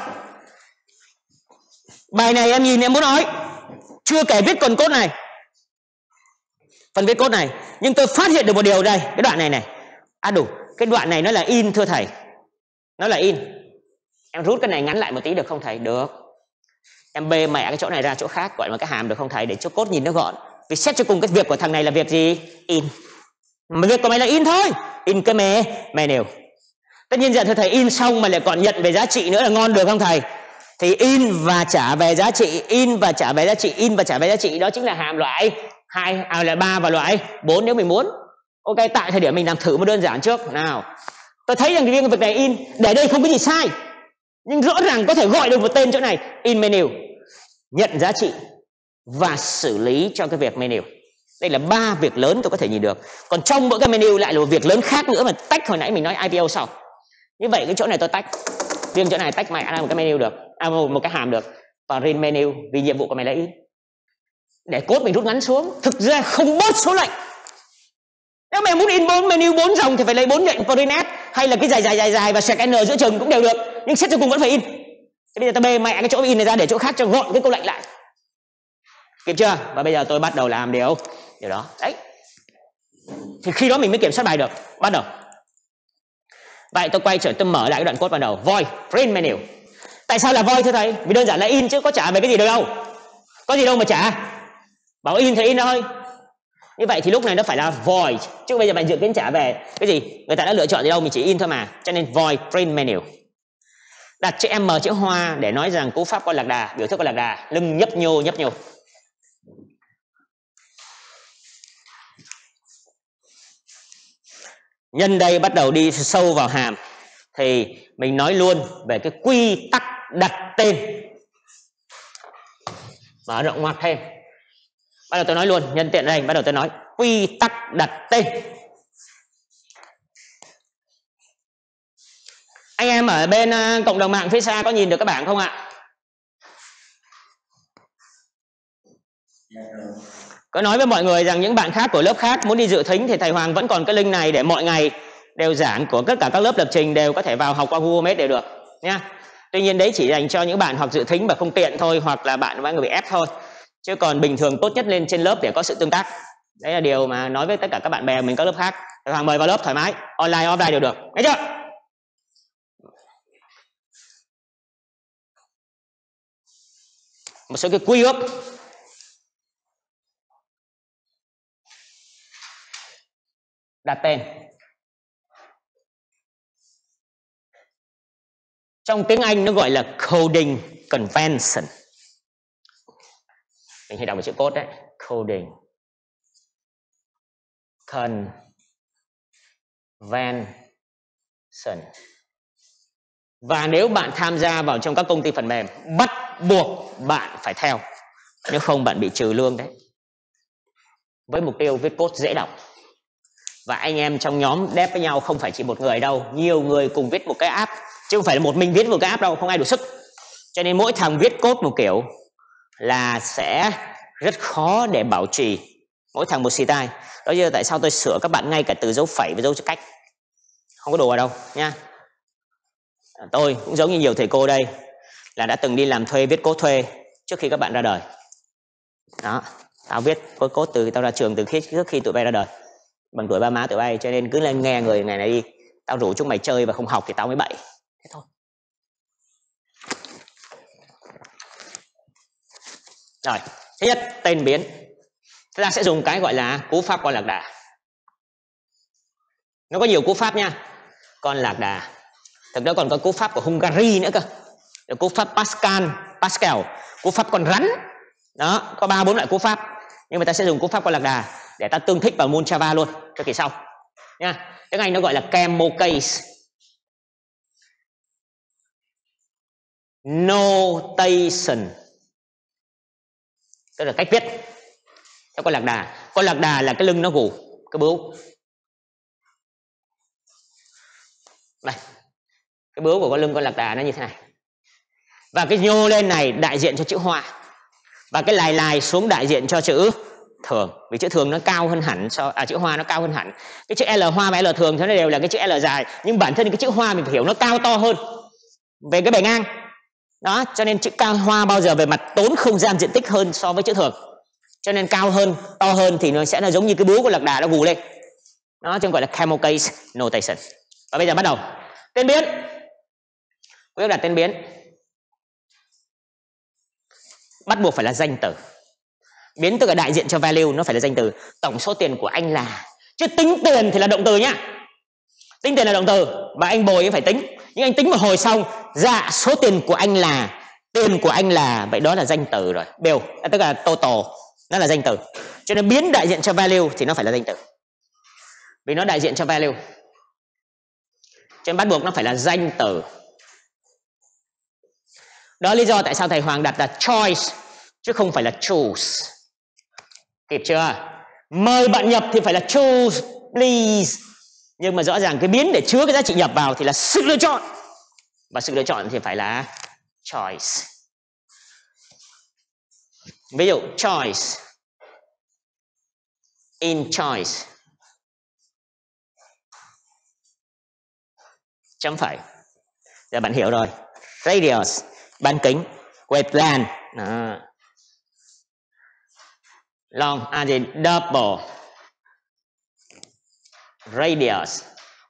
Bài này em nhìn em muốn nói. Chưa kể viết phần code này. Phần viết code này. Nhưng tôi phát hiện được một điều đây. Cái đoạn này này. Đủ. Cái đoạn này nó là in thưa thầy. Nó là in. Em rút cái này ngắn lại một tí được không thầy? Được. Em bê mẹ cái chỗ này ra chỗ khác gọi là cái hàm được không thầy? Để cho code nhìn nó gọn. Vì xét cho cùng cái việc của thằng này là việc gì? In. Mà việc của mày là in thôi. In cái menu. Tất nhiên giờ thưa thầy in xong mà lại còn nhận về giá trị nữa là ngon được không thầy? Thì in và trả về giá trị, in và trả về giá trị, in và trả về giá trị đó chính là hàm loại 2, là 3 và loại 4 nếu mình muốn. Ok, tại thời điểm mình làm thử một đơn giản trước. Nào. Tôi thấy rằng riêng việc này in, để đây không có gì sai. Nhưng rõ ràng có thể gọi được một tên chỗ này, in menu, nhận giá trị và xử lý cho cái việc menu. Đây là 3 việc lớn tôi có thể nhìn được. Còn trong mỗi cái menu lại là một việc lớn khác nữa mà tách hồi nãy mình nói IPO sau. Như vậy cái chỗ này tôi tách. Riêng chỗ này tách mẹ ra một cái menu được. Một cái hàm được. Và riêng menu vì nhiệm vụ của mày là in. Để code mình rút ngắn xuống. Thực ra không bớt số lệnh. Nếu mày muốn in 4 menu 4 dòng thì phải lấy 4 lệnh print f hay là cái dài và sạc n giữa chừng cũng đều được. Nhưng xét cho cùng vẫn phải in. Thế bây giờ ta bê mẹ cái chỗ in này ra để chỗ khác cho gọn cái câu lệnh lại. Kịp chưa? Và bây giờ tôi bắt đầu làm điều đó. Đấy. Thì khi đó mình mới kiểm soát bài được. Bắt đầu. Vậy tôi quay trở tôi mở lại cái đoạn code ban đầu. Void print menu. Tại sao là void thưa thầy? Vì đơn giản là in chứ có trả về cái gì đâu. Có gì đâu mà trả. Bảo in thì in thôi. Như vậy thì lúc này nó phải là void, chứ bây giờ bạn dự kiến trả về cái gì? Người ta đã lựa chọn gì đâu, mình chỉ in thôi mà. Cho nên void print menu. Đặt chữ M chữ hoa để nói rằng cú pháp con lạc đà, biểu thức con lạc đà, lưng nhấp nhô nhấp nhô. Nhân đây bắt đầu đi sâu vào hàm thì mình nói luôn về cái quy tắc đặt tên. Mở rộng ngoặc thêm. Bắt đầu tôi nói luôn, nhân tiện đây, bắt đầu tôi nói quy tắc đặt tên. Anh em ở bên cộng đồng mạng phía xa có nhìn được các bạn không ạ? Có nói với mọi người rằng những bạn khác của lớp khác muốn đi dự thính thì thầy Hoàng vẫn còn cái link này để mọi ngày đều giảng của tất cả các lớp lập trình đều có thể vào học qua Google Meet đều được nha. Tuy nhiên đấy chỉ dành cho những bạn học dự thính và không tiện thôi, hoặc là bạn người bị ép thôi. Chứ còn bình thường tốt nhất lên trên lớp để có sự tương tác. Đấy là điều mà nói với tất cả các bạn bè mình các lớp khác. Thầy Hoàng mời vào lớp thoải mái, online offline đều được. Thấy chưa? Một số cái quy ước đặt tên. Trong tiếng Anh nó gọi là coding convention. Mình hay đọc một chữ code đấy, coding convention. Và nếu bạn tham gia vào trong các công ty phần mềm, bắt buộc bạn phải theo, nếu không bạn bị trừ lương đấy. Với mục tiêu viết code dễ đọc. Và anh em trong nhóm dev với nhau không phải chỉ một người đâu, nhiều người cùng viết một cái app, chứ không phải là một mình viết một cái app đâu, không ai đủ sức. Cho nên mỗi thằng viết code một kiểu là sẽ rất khó để bảo trì, mỗi thằng một style. Đó giờ tại sao tôi sửa các bạn ngay cả từ dấu phẩy với dấu cách, không có đùa đâu nha. Tôi cũng giống như nhiều thầy cô đây là đã từng đi làm thuê viết code thuê trước khi các bạn ra đời. Đó, tao viết code từ tao ra trường từ trước khi tụi bay ra đời, bằng tuổi ba má tụi bay, cho nên cứ lên nghe người này đi, tao rủ chúng mày chơi và không học thì tao mới bậy. Thế thôi. Rồi, thứ nhất tên biến. Chúng ta sẽ dùng cái gọi là cú pháp con lạc đà. Nó có nhiều cú pháp nha. Con lạc đà. Thực ra còn có cú pháp của Hungary nữa cơ. Cú pháp Pascal, cú pháp con rắn. Đó, có 3-4 loại cú pháp. Nhưng mà ta sẽ dùng cú pháp con lạc đà để ta tương thích vào môn Java luôn cho kỳ sau. Nha. Tiếng Anh nó gọi là camel case notation. Tức là cách viết theo con lạc đà. Con lạc đà là cái lưng nó gù, cái bướu. Đây, cái bướu của con lưng con lạc đà nó như thế này. Và cái nhô lên này đại diện cho chữ hoa. Và cái lài xuống đại diện cho chữ thường. Vì chữ thường nó cao hơn hẳn, chữ hoa nó cao hơn hẳn. Cái chữ L hoa và L thường thì nó đều là cái chữ L dài. Nhưng bản thân cái chữ hoa mình phải hiểu nó cao to hơn về cái bề ngang. Đó, cho nên chữ cao hoa bao giờ về mặt tốn không gian diện tích hơn so với chữ thường. Cho nên cao hơn, to hơn thì nó sẽ là giống như cái búa của lạc đà nó gù lên. Đó, chứ gọi là camel case notation. Và bây giờ bắt đầu. Tên biến. Quy ước đặt tên biến. Bắt buộc phải là danh từ. Biến tức là đại diện cho value, nó phải là danh từ. Tổng số tiền của anh là. Chứ tính tiền thì là động từ nhá. Tính tiền là động từ và anh bồi phải tính. Nhưng anh tính một hồi xong, dạ số tiền của anh là, tiền của anh là, vậy đó là danh từ rồi. Bill, tức là total, nó là danh từ. Cho nên biến đại diện cho value thì nó phải là danh từ. Vì nó đại diện cho value. Cho nên bắt buộc nó phải là danh từ. Đó là lý do tại sao thầy Hoàng đặt là choice chứ không phải là choose. Kịp chưa? Mời bạn nhập thì phải là choose, please. Nhưng mà rõ ràng cái biến để chứa cái giá trị nhập vào thì là sự lựa chọn. Và sự lựa chọn thì phải là choice. Ví dụ choice, in choice, chấm phẩy. Giờ bạn hiểu rồi. Radius, bán kính. Waveland, long, double radius.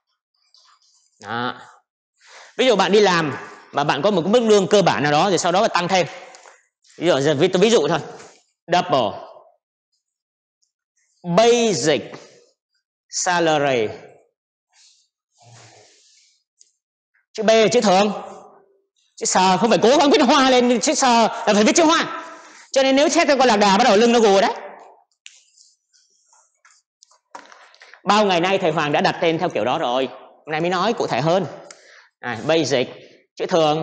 Đó. Ví dụ bạn đi làm mà bạn có một cái mức lương cơ bản nào đó rồi sau đó bạn tăng thêm. Ví dụ thôi, double basic salary. Chữ B là chữ thường, chữ sờ không phải cố gắng viết hoa lên, chữ sờ là phải viết chữ hoa. Cho nên nếu xét theo con lạc đà bắt đầu lưng nó gù đấy. Bao ngày nay thầy Hoàng đã đặt tên theo kiểu đó rồi, hôm nay mới nói cụ thể hơn. Basic chữ thường,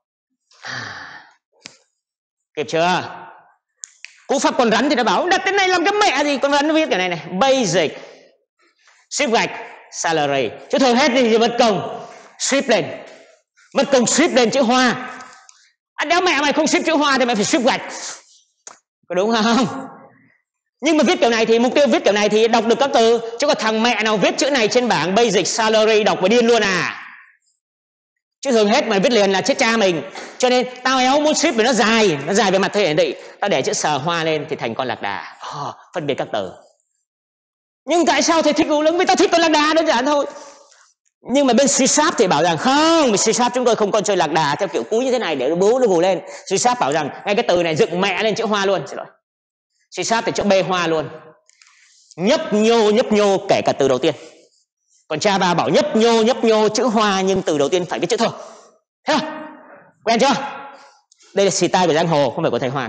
kịp chưa? Cú pháp con rắn thì nó bảo đặt tên này làm cái mẹ gì, con rắn nó viết cái này này, basic ship gạch salary, chữ thường hết thì mất công ship lên, mất công ship lên chữ hoa. Nếu mẹ mày không ship chữ hoa thì mày phải ship gạch, có đúng không? Nhưng mà viết kiểu này thì mục tiêu viết kiểu này thì đọc được các từ, chứ có thằng mẹ nào viết chữ này trên bảng basic salary đọc mà điên luôn à. Chữ thường hết mà viết liền là chết cha mình. Cho nên tao éo muốn ship vì nó dài về mặt thể hiện thị, tao để chữ sờ hoa lên thì thành con lạc đà. Phân biệt các từ. Nhưng tại sao thầy thích gù lưng? Vì tao thích con lạc đà, đơn giản thôi. Nhưng mà bên C# thì bảo rằng không, C# chúng tôi không còn chơi lạc đà theo kiểu cúi như thế này để bố nó gù lên. C# bảo rằng ngay cái từ này dựng mẹ lên chữ hoa luôn. Xin lỗi. C# thì chữ B hoa luôn. Nhấp nhô kể cả từ đầu tiên. Còn Java bảo nhấp nhô chữ hoa nhưng từ đầu tiên phải viết chữ thường. Thấy không? Quen chưa? Đây là style của giang hồ, không phải của thầy Hoàng.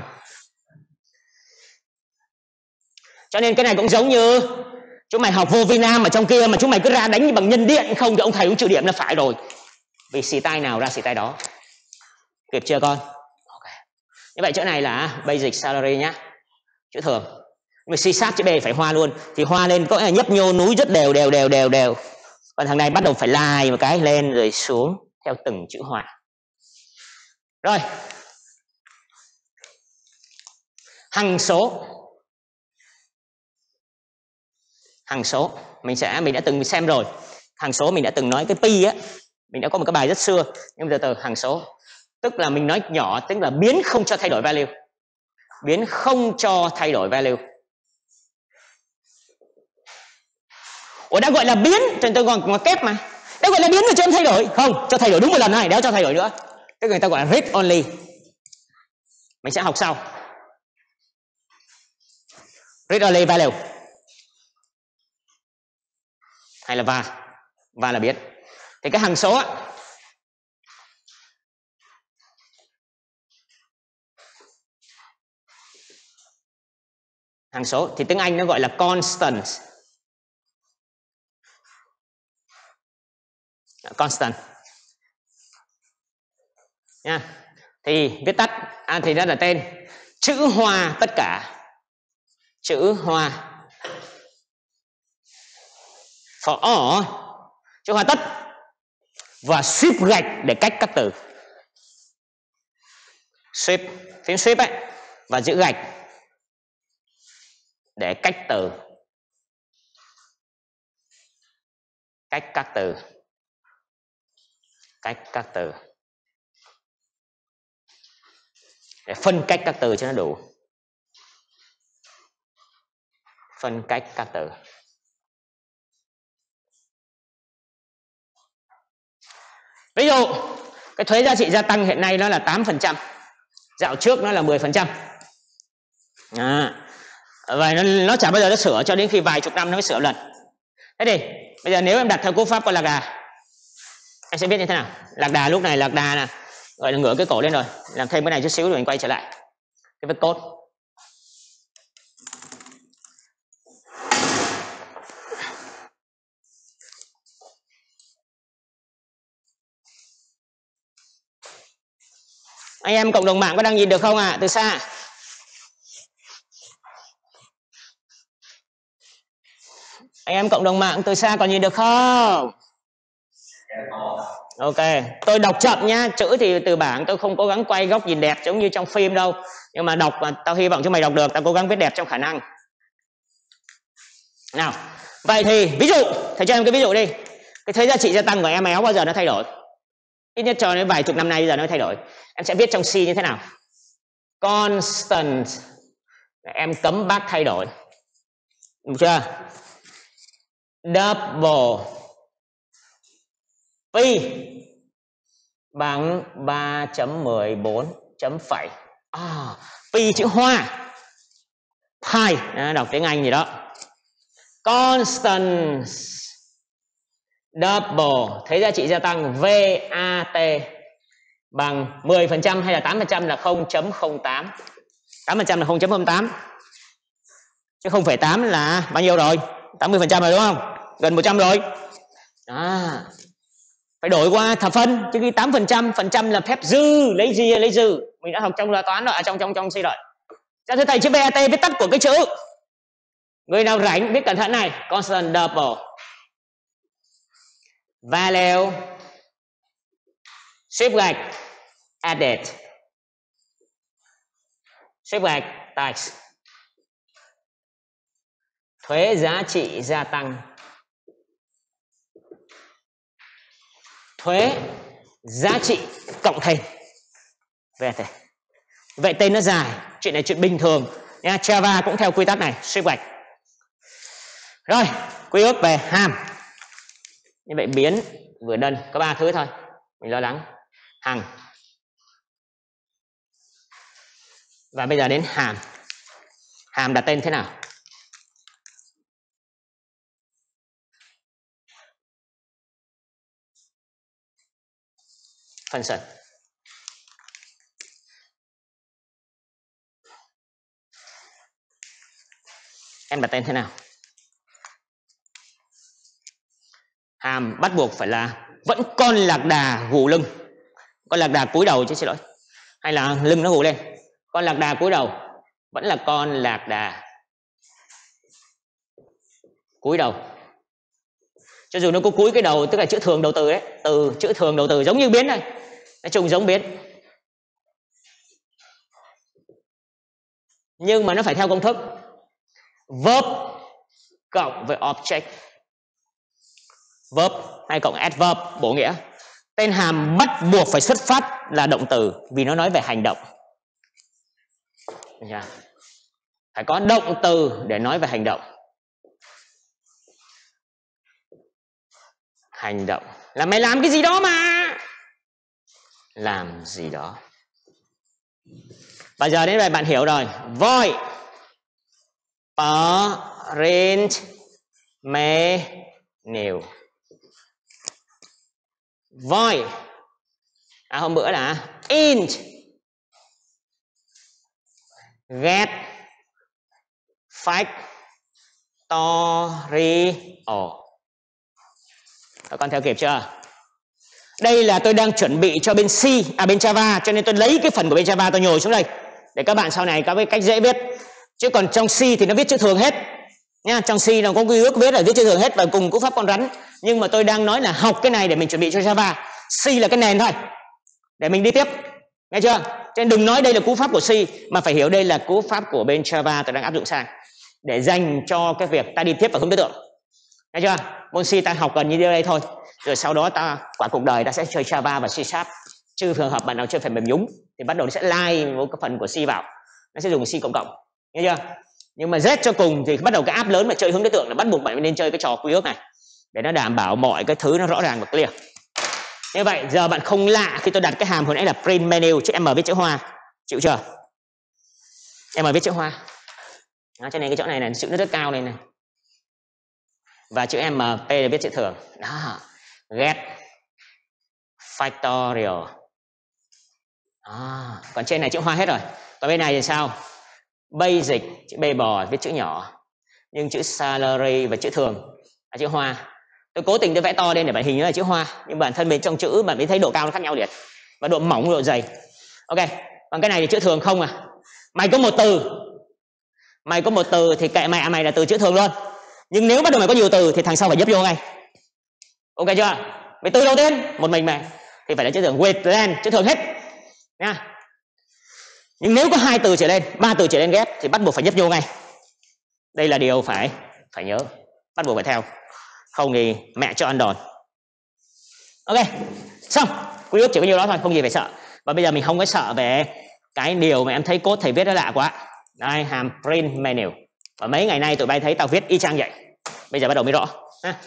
Cho nên cái này cũng giống như chúng mày học vô vi nam ở trong kia mà chúng mày cứ ra đánh bằng nhân điện không thì ông thầy cũng trừ điểm là phải rồi. Vì style nào ra style đó. Kịp chưa con? Ok. Như vậy chỗ này là basic salary nhá. Chữ thường. Nhưng mà C# chữ B phải hoa luôn. Thì hoa lên có nghĩa là nhấp nhô núi rất đều. Còn thằng này bắt đầu phải lai một cái lên rồi xuống theo từng chữ hoa. Rồi. Hằng số. Hằng số mình đã từng xem rồi. Hằng số mình đã từng nói cái pi á, mình đã có một cái bài rất xưa. Nhưng bây giờ từ hằng số tức là mình nói nhỏ, tức là biến không cho thay đổi value. Biến không cho thay đổi value. Ủa đã gọi là biến, tôi còn kép mà. Đã gọi là biến mà cho em thay đổi. Không, cho thay đổi đúng một lần này, đéo cho thay đổi nữa. Tức người ta gọi là read only. Mình sẽ học sau. Read only value. Hay là và là biến. Thì cái hằng số á, hằng số thì tiếng Anh nó gọi là constant. Constant nha. Thì viết tắt thì đó là tên chữ hoa tất cả. Chữ hoa for all, chữ hoa tất, và ship gạch để cách các từ. Ship, phím ship ấy, và chữ gạch để cách từ. Cách các từ. Cách các từ. Để phân cách các từ cho nó đủ. Phân cách các từ. Ví dụ, cái thuế giá trị gia tăng hiện nay nó là 8%. Dạo trước nó là 10%. Và nó chả bao giờ nó sửa cho đến khi vài chục năm nó mới sửa lần. Thế thì, bây giờ nếu em đặt theo cú pháp con lạc đà, em sẽ biết như thế nào? Lạc đà lúc này, lạc đà là gọi là ngửa cái cổ lên rồi. Làm thêm cái này chút xíu rồi mình quay trở lại cái vết cốt. Anh em cộng đồng mạng có đang nhìn được không ạ? Từ xa. Anh em cộng đồng mạng từ xa còn nhìn được không? Ok, tôi đọc chậm nhá. Chữ thì từ bảng tôi không cố gắng quay góc nhìn đẹp giống như trong phim đâu. Nhưng mà đọc, tao hy vọng chúng mày đọc được. Tao cố gắng viết đẹp trong khả năng. Nào, vậy thì ví dụ, thầy cho em cái ví dụ đi. Cái thuế giá trị gia tăng của em éo bao giờ nó thay đổi? Ít nhất cho đến vài chục năm nay bây giờ nó thay đổi. Em sẽ viết trong C như thế nào? Constant. Em cấm bác thay đổi. Được chưa? Double pi bằng 3.14 chấm phẩy. Pi chữ hoa. Pi, đọc tiếng Anh gì đó. constant double, thấy giá trị gia tăng VAT bằng 10% hay là 8% là 0.08. 8% là 0.08. Chứ 0,8 là bao nhiêu rồi? 80% rồi đúng không? Gần 100 rồi. Phải đổi qua thập phân, chứ khi 8% là phép dư, lấy gì lấy dư. Mình đã học trong là toán rồi, trong C rồi. Ra thưa thầy chữ VAT viết tắt của cái chữ. Người nào rảnh viết cẩn thận này, constant double. Value shift gạch added. Shift gạch tax. Thuế giá trị gia tăng. Thuế giá trị cộng thêm VAT. Vậy tên nó dài, chuyện này chuyện bình thường nha. Java cũng theo quy tắc này, shift gạch. Rồi, quy ước về hàm. Như vậy biến vừa đơn có 3 thứ thôi, mình lo lắng. Hằng. Và bây giờ đến hàm. Hàm đặt tên thế nào? Function. Em đặt tên thế nào? Hàm bắt buộc phải là vẫn con lạc đà gù lưng. Con lạc đà cúi đầu chứ, xin lỗi. Hay là lưng nó gù lên. Con lạc đà cúi đầu vẫn là con lạc đà cúi đầu. Cho dù nó có cúi cái đầu, tức là chữ thường đầu từ đấy, từ chữ thường đầu từ giống như biến này, nói chung giống biến, nhưng mà nó phải theo công thức verb cộng với object. Verb hay cộng adverb bổ nghĩa. Tên hàm bắt buộc phải xuất phát là động từ vì nó nói về hành động. Phải có động từ để nói về hành động. Hành động là mày làm cái gì đó mà. Làm gì đó. Bây giờ đến đây bạn hiểu rồi. Void print menu. Void hôm bữa là int get factorial. Các con theo kịp chưa? Đây là tôi đang chuẩn bị cho bên C, bên Java, cho nên tôi lấy cái phần của bên Java tôi nhồi xuống đây để các bạn sau này có cái cách dễ viết. Chứ còn trong C thì nó viết chữ thường hết nha. Trong C nó có quy ước viết là viết chữ thường hết và cùng cú pháp con rắn. Nhưng mà tôi đang nói là học cái này để mình chuẩn bị cho Java. C là cái nền thôi để mình đi tiếp, nghe chưa? Cho nên đừng nói đây là cú pháp của C mà phải hiểu đây là cú pháp của bên Java tôi đang áp dụng sang để dành cho cái việc ta đi tiếp vào hướng đối tượng, nghe chưa? Môn C ta học gần như đây thôi, rồi sau đó ta quả cuộc đời ta sẽ chơi Java và C Sharp. Trừ trường hợp bạn nào chơi phần mềm nhúng thì bắt đầu nó sẽ lai một cái phần của C vào, nó sẽ dùng C cộng cộng, nghe chưa? Nhưng mà Z cho cùng thì bắt đầu cái app lớn mà chơi hướng đối tượng là bắt buộc bạn nên chơi cái trò quy ước này để nó đảm bảo mọi cái thứ nó rõ ràng và clear. Như vậy giờ bạn không lạ khi tôi đặt cái hàm hồi nãy là print menu, chứ em viết chữ hoa, chịu chưa? Em viết chữ hoa đó, cho nên cái chỗ này chữ nó rất cao này này, và chữ MP là viết chữ thường đó. Get factorial. Còn trên này chữ hoa hết rồi. Còn bên này thì sao? Basic, chữ B bò viết chữ nhỏ, nhưng chữ salary và chữ thường là chữ hoa. Tôi cố tình tôi vẽ to lên để bạn hình như là chữ hoa, nhưng bản thân bên trong chữ bạn mới thấy độ cao nó khác nhau liệt và độ mỏng độ dày. Ok, còn cái này thì chữ thường không à. Mày có một từ thì kệ mày là từ chữ thường luôn. Nhưng nếu bắt đầu mày có nhiều từ thì thằng sau phải nhấp vô ngay. Ok chưa? Mày từ đầu tiên một mình mày thì phải là chữ thường with then, chữ thường hết nha. Nhưng nếu có 2 từ trở lên, 3 từ trở lên ghép thì bắt buộc phải nhấp vô ngay. Đây là điều phải nhớ, bắt buộc phải theo, không thì mẹ cho ăn đòn. Ok, xong. Quy ước chỉ có nhiêu đó thôi, không gì phải sợ. Và bây giờ mình không có sợ về cái điều mà em thấy code thầy viết nó lạ quá. Đây, hàm print menu. Và mấy ngày nay tụi bay thấy tao viết y chang vậy. Bây giờ bắt đầu mới rõ.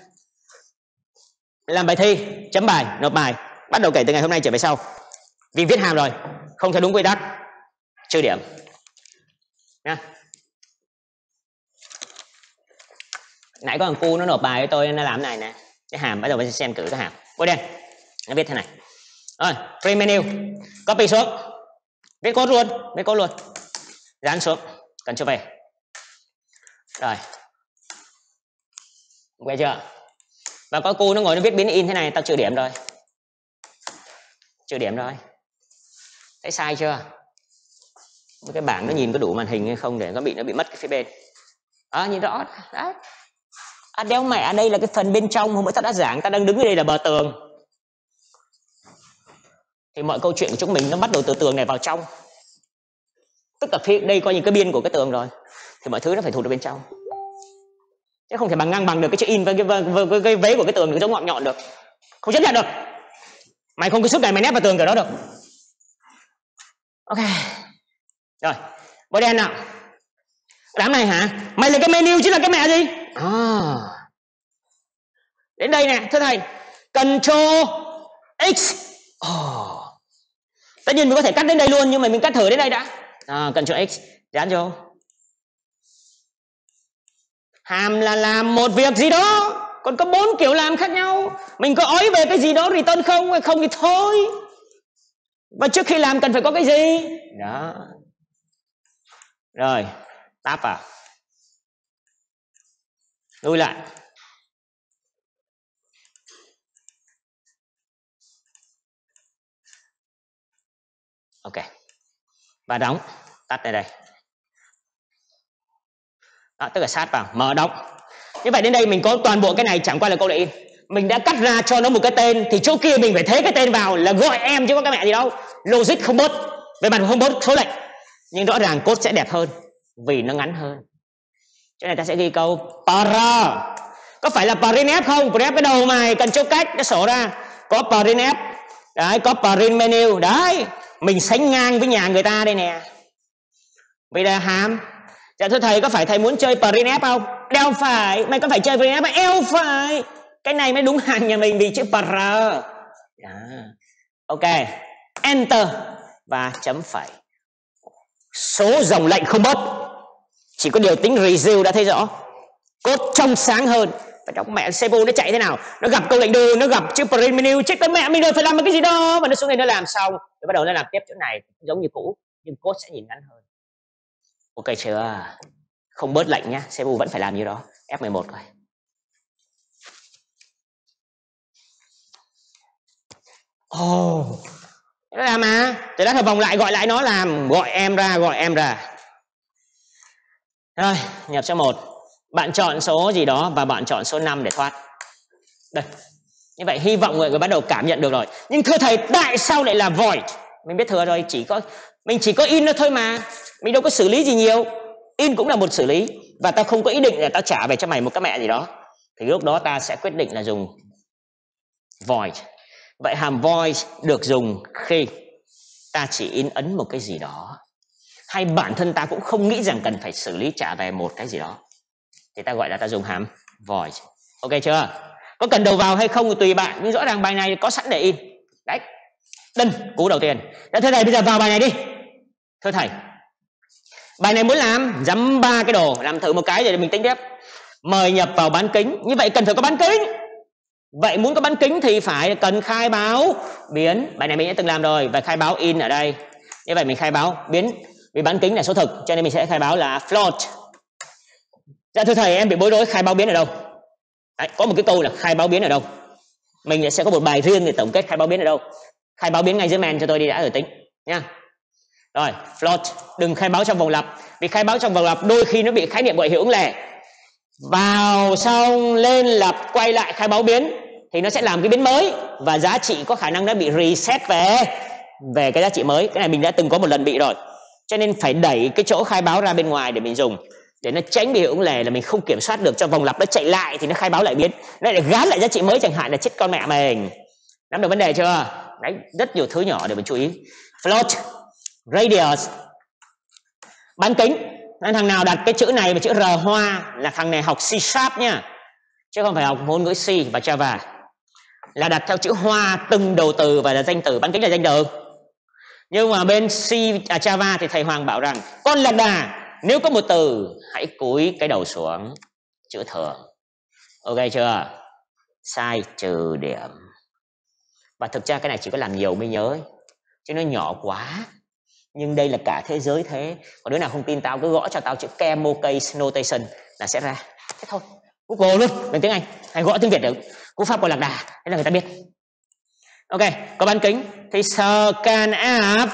Làm bài thi, chấm bài, nộp bài, bắt đầu kể từ ngày hôm nay trở về sau. Vì viết hàm rồi, không theo đúng quy tắc, trừ điểm nha. Nãy có thằng cu nó nộp bài với tôi, nó làm cái này nè, cái hàm, bắt đầu mình xem thử cái hàm bôi đen, nó viết thế này. Rồi free menu, copy xuống, viết code luôn, dán xuống, Ctrl V. Rồi, ok chưa? Và có cu nó ngồi nó viết biến in thế này, tao trừ điểm rồi, thấy sai chưa? Cái bảng nó nhìn có đủ màn hình hay không để nó bị mất cái phía bên. Nhìn rõ đấy. Đéo mẹ, đây là cái phần bên trong. Hôm bữa tao đã giảng, tao đang đứng ở đây là bờ tường, thì mọi câu chuyện của chúng mình nó bắt đầu từ tường này vào trong, tức là phía đây coi như cái biên của cái tường rồi, thì mọi thứ nó phải thuộc được bên trong, chứ không thể bằng ngang bằng được cái chữ in với cái vế của cái tường được, giống ngọn nhọn được, không chấp nhận được. Mày không có suốt ngày mày nép vào tường kiểu đó được. Ok rồi, bôi đen nào. Đám này hả? Mày là cái menu chứ là cái mẹ gì? Đến đây nè, thưa thầy, Ctrl X. Tất nhiên mình có thể cắt đến đây luôn, nhưng mà mình cắt thử đến đây đã. Ctrl X, dán vô. Hàm là làm một việc gì đó, còn có 4 kiểu làm khác nhau. Mình có ói về cái gì đó return không hay không thì thôi. Và trước khi làm cần phải có cái gì? Đó. Rồi, tap vào. Lui lại. Ok. Và đóng, tắt đây. Đó, tức là sát vào, mở đóng. Như vậy đến đây mình có toàn bộ cái này chẳng qua là câu lệ in. Mình đã cắt ra cho nó một cái tên, thì chỗ kia mình phải thế cái tên vào là gọi em chứ có cái mẹ gì đâu. Logic không bớt, về mặt không bớt số lệnh, nhưng rõ ràng code sẽ đẹp hơn vì nó ngắn hơn. Chỗ này ta sẽ ghi câu para. Có phải là printf không? Printf cái đầu mày cần chốt cách nó sổ ra. Có printf. Đấy, có print menu. Đấy, mình sánh ngang với nhà người ta đây nè. Bây giờ hàm. Dạ thưa thầy, có phải thầy muốn chơi printf không? Đeo phải. Mày có phải chơi printf không? Eo phải. Cái này mới đúng hàng nhà mình vì chữ para. Ok, enter và chấm phẩy. Số dòng lệnh không bớt, chỉ có điều tính resume đã thấy rõ. Code trong sáng hơn. Và trong mẹ CPU nó chạy thế nào? Nó gặp câu lệnh do, nó gặp chữ print menu, chết con mẹ mình rồi, phải làm cái gì đó. Và nó xuống đây nó làm xong, rồi bắt đầu nó làm tiếp chỗ này giống như cũ, nhưng code sẽ nhìn ngắn hơn. Ok chưa? Không bớt lệnh nhá, CPU vẫn phải làm như đó. F11 coi. Nó làm mà. Rồi lát vòng lại gọi lại nó làm, gọi em ra. Rồi, nhập số 1. Bạn chọn số gì đó và bạn chọn số 5 để thoát. Đây. Như vậy hy vọng mọi người bắt đầu cảm nhận được rồi. Nhưng thưa thầy, tại sao lại là void? Mình biết thừa rồi, mình chỉ có in nó thôi mà. Mình đâu có xử lý gì nhiều. In cũng là một xử lý. Và tao không có ý định là tao trả về cho mày một cái mẹ gì đó. Thì lúc đó ta sẽ quyết định là dùng void. Vậy hàm void được dùng khi ta chỉ in ấn một cái gì đó, hay bản thân ta cũng không nghĩ rằng cần phải xử lý trả về một cái gì đó, thì ta gọi là ta dùng hàm void. Ok chưa? Có cần đầu vào hay không thì tùy bạn, nhưng rõ ràng bài này có sẵn để in. Đấy, đân cú đầu tiên. Đã, thưa thầy bây giờ vào bài này đi. Thưa thầy, bài này muốn làm dăm 3 cái đồ, làm thử một cái rồi mình tính tiếp. Mời nhập vào bán kính, như vậy cần phải có bán kính. Vậy muốn có bán kính thì phải cần khai báo biến. Bài này mình đã từng làm rồi, và khai báo in ở đây. Như vậy mình khai báo biến, vì bán kính là số thực cho nên mình sẽ khai báo là float. Dạ thưa thầy, em bị bối rối khai báo biến ở đâu? Đấy, có một cái câu là khai báo biến ở đâu. Mình sẽ có một bài riêng để tổng kết khai báo biến ở đâu. Khai báo biến ngay dưới main cho tôi đi đã rồi tính nha. Rồi, float, đừng khai báo trong vòng lặp, vì khai báo trong vòng lặp đôi khi nó bị khái niệm gọi hiệu ứng lẻ. Vào xong lên lặp quay lại khai báo biến thì nó sẽ làm cái biến mới, và giá trị có khả năng nó bị reset về cái giá trị mới. Cái này mình đã từng có một lần bị rồi, cho nên phải đẩy cái chỗ khai báo ra bên ngoài để mình dùng, để nó tránh bị hiệu ứng lẻ là mình không kiểm soát được cho vòng lặp nó chạy lại thì nó khai báo lại biến, nó lại gán lại giá trị mới chẳng hạn, là chết con mẹ mình. Nắm được vấn đề chưa? Đấy, rất nhiều thứ nhỏ để mình chú ý. Float, radius, bán kính. Nên thằng nào đặt cái chữ này và chữ R hoa là thằng này học C# nhá, chứ không phải học ngôn ngữ C và Java. Là đặt theo chữ hoa từng đầu từ và là danh từ, bán kính là danh từ. Nhưng mà bên Java thì thầy Hoàng bảo rằng con lạc đà, nếu có một từ hãy cúi cái đầu xuống, chữ thường. Ok chưa? Sai trừ điểm. Và thực ra cái này chỉ có làm nhiều mới nhớ ấy, chứ nó nhỏ quá. Nhưng đây là cả thế giới thế. Còn đứa nào không tin tao cứ gõ cho tao chữ Kemo Case Notation là sẽ ra. Thế thôi. Google luôn bằng tiếng Anh. Hay gõ tiếng Việt được. Cú pháp của lạc đà. Thế là người ta biết. Ok. Có bán kính. Thì scanf.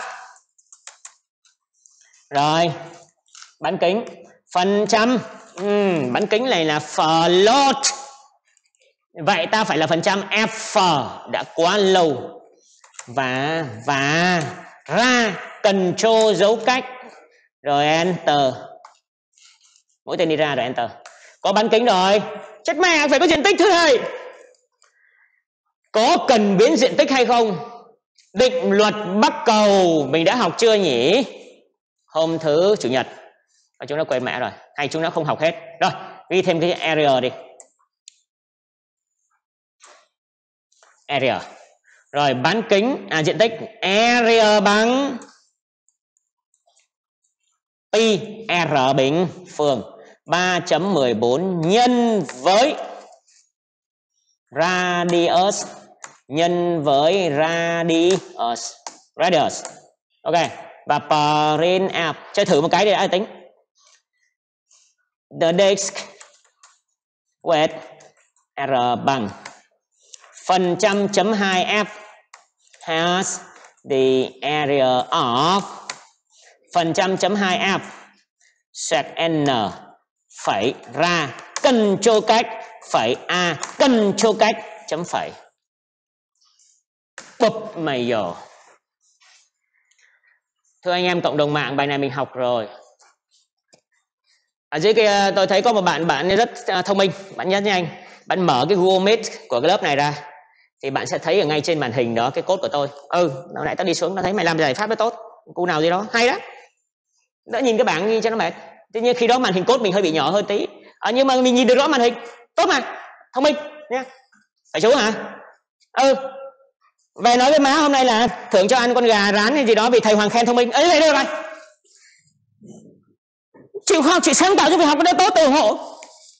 Rồi. Bán kính. Phần trăm. Bán kính này là float. Vậy ta phải là phần trăm F. Đã quá lâu. Và ra control dấu cách. Rồi enter. Mỗi tên đi ra rồi enter. Có bán kính rồi. Chết mẹ, phải có diện tích thứ hai. Có cần biến diện tích hay không? Định luật bắc cầu mình đã học chưa nhỉ? Hôm thứ chủ nhật. Chúng nó quên mẹ rồi. Hay chúng nó không học hết. Rồi, ghi thêm cái area đi. Area. Rồi bán kính, diện tích area bằng pi r bình phương 3.14 nhân với radius nhân với radius. Ok. Và printf. Chơi thử một cái để đã tính. The disk with r bằng phần trăm chấm 2f has the area of phần trăm chấm 2f sec n phẩy ra control cách phẩy a control cách chấm phẩy. Bụp mày dồ. Thưa anh em cộng đồng mạng, bài này mình học rồi. Ở dưới kia tôi thấy có một bạn rất thông minh, bạn rất nhanh. Bạn mở cái Google Meet của cái lớp này ra thì bạn sẽ thấy ở ngay trên màn hình đó cái code của tôi. Lúc nãy tao đi xuống tao thấy mày làm giải pháp đó tốt. Cu nào gì đó, hay đó. Đỡ nhìn cái bảng cho nó mệt. Tuy nhiên khi đó màn hình code mình hơi bị nhỏ hơn tí. Nhưng mà mình nhìn được rõ màn hình. Tốt mà, thông minh nha. Phải chú hả? Về nói với má hôm nay là thưởng cho ăn con gà rán hay gì đó vì thầy Hoàng khen thông minh. Ấy đây rồi. Chịu khoa học, chịu sáng tạo cho việc học cái đó tốt, tôi ủng hộ.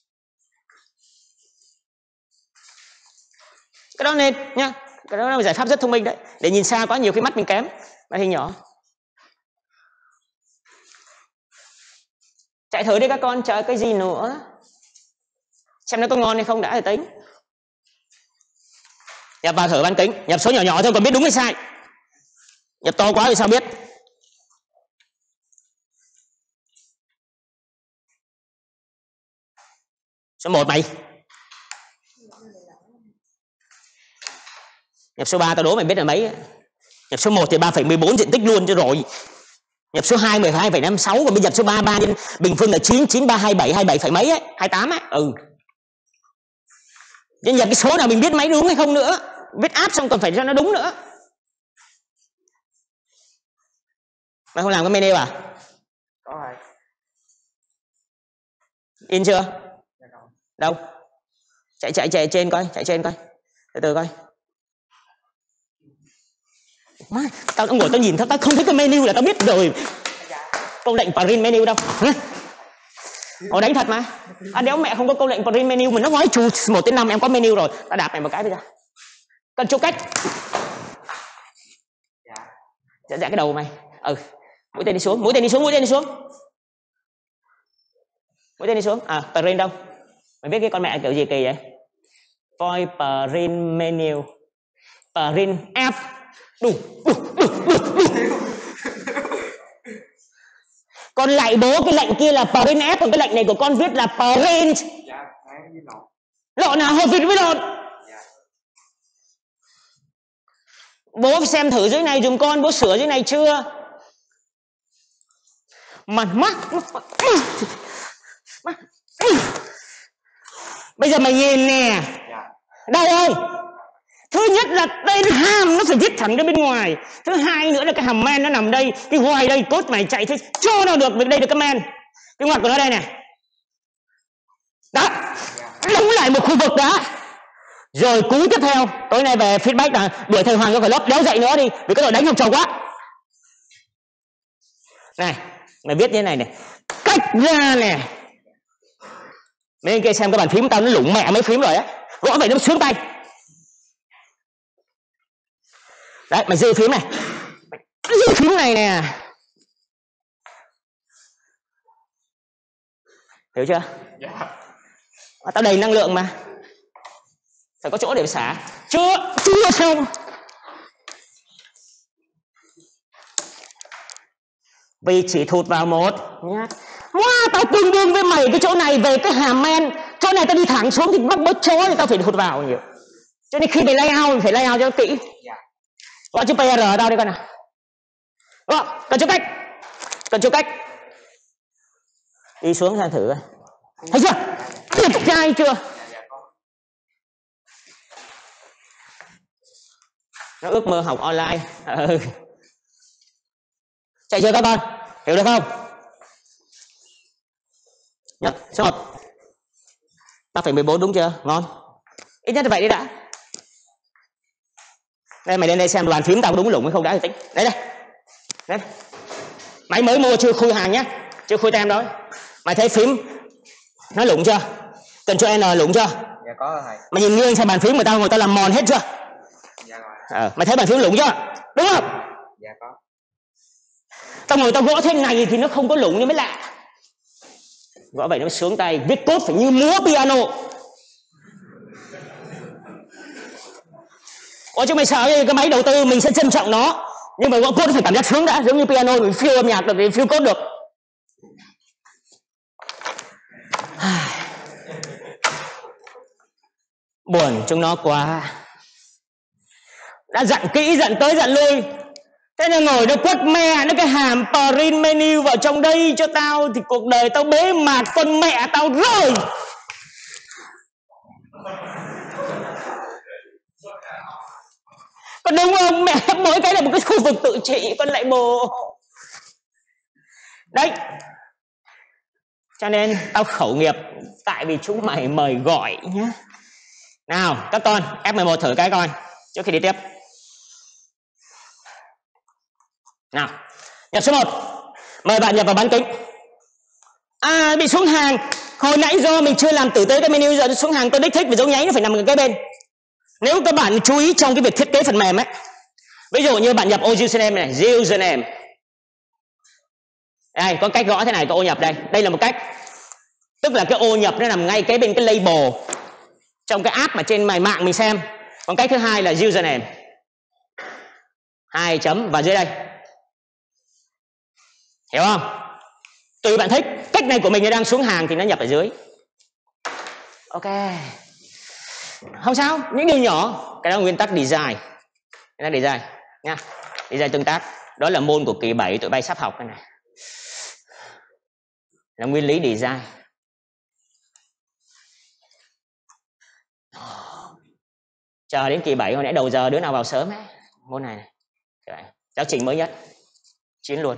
Cái đó nên nhá. Cái đó là giải pháp rất thông minh đấy. Để nhìn xa quá nhiều khi mắt mình kém, màn hình nhỏ. Chạy thử đi các con, chờ cái gì nữa. Xem nó có ngon hay không đã rồi tính. Nhập vào thử bán kính, nhập số nhỏ nhỏ thôi còn biết đúng hay sai. Nhập to quá thì sao biết. Số 1 mày. Nhập số 3 tao đố mày biết là mấy. Nhập số 1 thì 3,14 diện tích luôn cho rồi. Nhập số 2 12,56, còn bây nhập số 3 bình phương là 9 9327 27 phải mấy ấy, 28 á. Nhưng nhập cái số nào mình biết mấy đúng hay không nữa. Viết áp xong còn phải cho nó đúng nữa. Mày không làm cái menu à? Có rồi. In chưa? Đâu? Chạy trên coi, Từ từ coi. Má, tao ngồi tao nhìn tao không thấy cái menu là tao biết rồi. Câu lệnh print menu đâu. Đánh thật mà. Nếu mẹ không có câu lệnh print menu mà nó nói chú 1 đến 5 em có menu rồi, tao đạp mày một cái bây giờ. Cần chỗ cách. Dạ cái đầu mày. Mũi tên đi xuống. Mũi tên đi xuống. Print đâu? Mày biết cái con mẹ kiểu gì kỳ vậy? Void print menu. Print F. Đủ. Con lại bố cái lệnh kia là print F, còn cái lệnh này của con viết là print. Lộn nào hợp việc với lộn. Bố xem thử dưới này dùm con, bố sửa dưới này chưa? Bây giờ mày nhìn nè. Đau không? Thứ nhất là tên hàm nó phải viết thẳng ra bên ngoài. Thứ hai nữa là cái hàm men nó nằm đây. Cái ngoài đây cốt mày chạy thế cho nào được. Đây được cái men. Cái ngoặc của nó đây này. Đó. Đóng lại một khu vực đó. Rồi cú tiếp theo. Tối nay về feedback là đuổi thầy Hoàng ra khỏi lớp. Đéo dậy nữa đi. Vì cái đội đánh học trò quá. Này. Mày viết như thế này này. Cách ra nè. Bên kia xem cái bàn phím tao nó lủng mẹ mấy phím rồi á, gõ vậy nó sướng tay. Đấy, mày dư phím này, dư phím này nè, hiểu chưa? Tao đầy năng lượng mà, phải có chỗ để xả. Chưa xong. Vì chỉ thụt vào một nhá. Wow, tao tương đương với mày cái chỗ này về cái hàm men, chỗ này tao đi thẳng xuống thì bắt bớt chỗ thì tao phải thụt vào nhiều. Cho nên khi mày lay out phải lay out cho kỹ. Gọi chữ PR tao đi con nào. Cần chỗ cách. Đi xuống xem thử coi. Thấy chưa? Đẹp trai chưa? Nó ước mơ học online. Chạy chưa các con? Hiểu được không? Nhật, số 1. 3,14 đúng chưa? Ngon. Ít nhất là vậy đi đã. Đây mày lên đây xem bàn phím tao đúng lủng hay không đã thì tính. Đây. Mày mới mua chưa khui hàng nhé, chưa khui tem đó. Mày thấy phím nó lủng chưa? Cần cho N lủng chưa? Dạ có rồi thầy. Mày nhìn nghiêng xem bàn phím của tao ngồi tao làm mòn hết chưa? Dạ rồi. Mày thấy bàn phím lủng chưa? Đúng không? Dạ có. Tao ngồi tao gõ thế này thì nó không có lủng như mới lạ. Gõ vậy nó sướng tay, viết code phải như múa piano. Chứ mày sợ cái máy đầu tư mình sẽ trân trọng nó, nhưng mà gõ code phải cảm giác sướng đã, giống như piano mình phiêu âm nhạc được thì phiêu code được. Buồn chúng nó quá. Đã dặn kỹ, dặn tới dặn lui, thế nên ngồi nó quất mẹ nó cái hàm print menu vào trong đây cho tao thì cuộc đời tao bế mạc con mẹ tao rồi. Còn đúng không? Mẹ mỗi cái là một cái khu vực tự trị con lại bồ. Đấy. Cho nên tao khẩu nghiệp tại vì chúng mày mời gọi nhé. Nào các con, F11 thử cái coi trước khi đi tiếp. Nào, nhập số 1. Mời bạn nhập vào bán kính. Bị xuống hàng. Hồi nãy do mình chưa làm tử tế cái menu, giờ xuống hàng tôi đích thích vì dấu nháy nó phải nằm ở cái bên. Nếu các bạn chú ý trong cái việc thiết kế phần mềm ấy, ví dụ như bạn nhập ô username này, username. Đây, có cách gõ thế này, có ô nhập đây. Đây là một cách. Tức là cái ô nhập nó nằm ngay kế bên cái label trong cái app mà trên mạng mình xem. Còn cách thứ hai là username. 2 chấm và dưới đây. Hiểu không? Tùy bạn thích. Cách này của mình đang xuống hàng thì nó nhập ở dưới. Ok. Không sao, những điều nhỏ. Cái đó là nguyên tắc design. Nguyên tắc design nha. Design tương tác. Đó là môn của kỳ 7 tụi bay sắp học cái này. Là nguyên lý design. Chờ đến kỳ 7 hồi nãy đầu giờ đứa nào vào sớm ấy. Môn này này. Giáo trình mới nhất. Chiến luôn.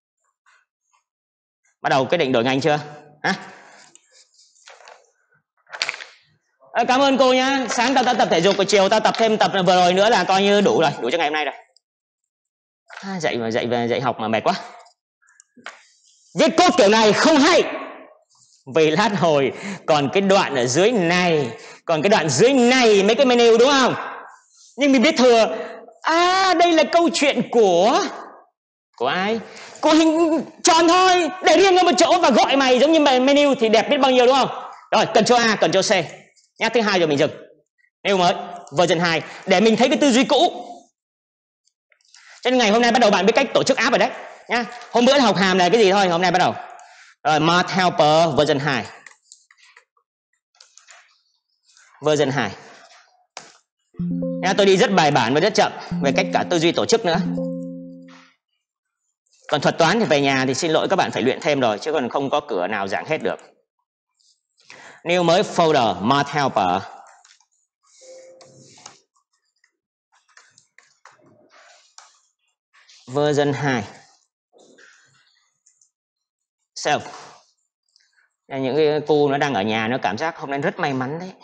Bắt đầu quyết định đổi ngành chưa? Hả? Cảm ơn cô nhá. Sáng tao tập thể dục, và chiều tao tập thêm tập vừa rồi nữa là coi như đủ rồi, đủ cho ngày hôm nay rồi. Dạy học mà mệt quá. Viết code kiểu này không hay. Vì lát hồi còn cái đoạn ở dưới này, còn cái đoạn dưới này mấy cái menu đúng không? Nhưng mình biết thừa. Đây là câu chuyện của ai? Của hình tròn thôi, để riêng ở một chỗ và gọi mày giống như menu thì đẹp biết bao nhiêu đúng không? Rồi, Ctrl A, Ctrl C. Nhắc thứ 2 rồi mình dừng. Menu mới, version 2 để mình thấy cái tư duy cũ. Cho nên ngày hôm nay bắt đầu bạn biết cách tổ chức app rồi đấy nhá. Hôm bữa là học hàm là cái gì thôi, hôm nay bắt đầu. Rồi, Math Helper version 2. Version 2. Nha, tôi đi rất bài bản và rất chậm về cách cả tư duy tổ chức nữa. Còn thuật toán thì về nhà thì xin lỗi các bạn phải luyện thêm rồi, chứ còn không có cửa nào giảng hết được. New mới folder Math Helper. Version 2. Sao? Những cái cô nó đang ở nhà nó cảm giác hôm nay rất may mắn đấy.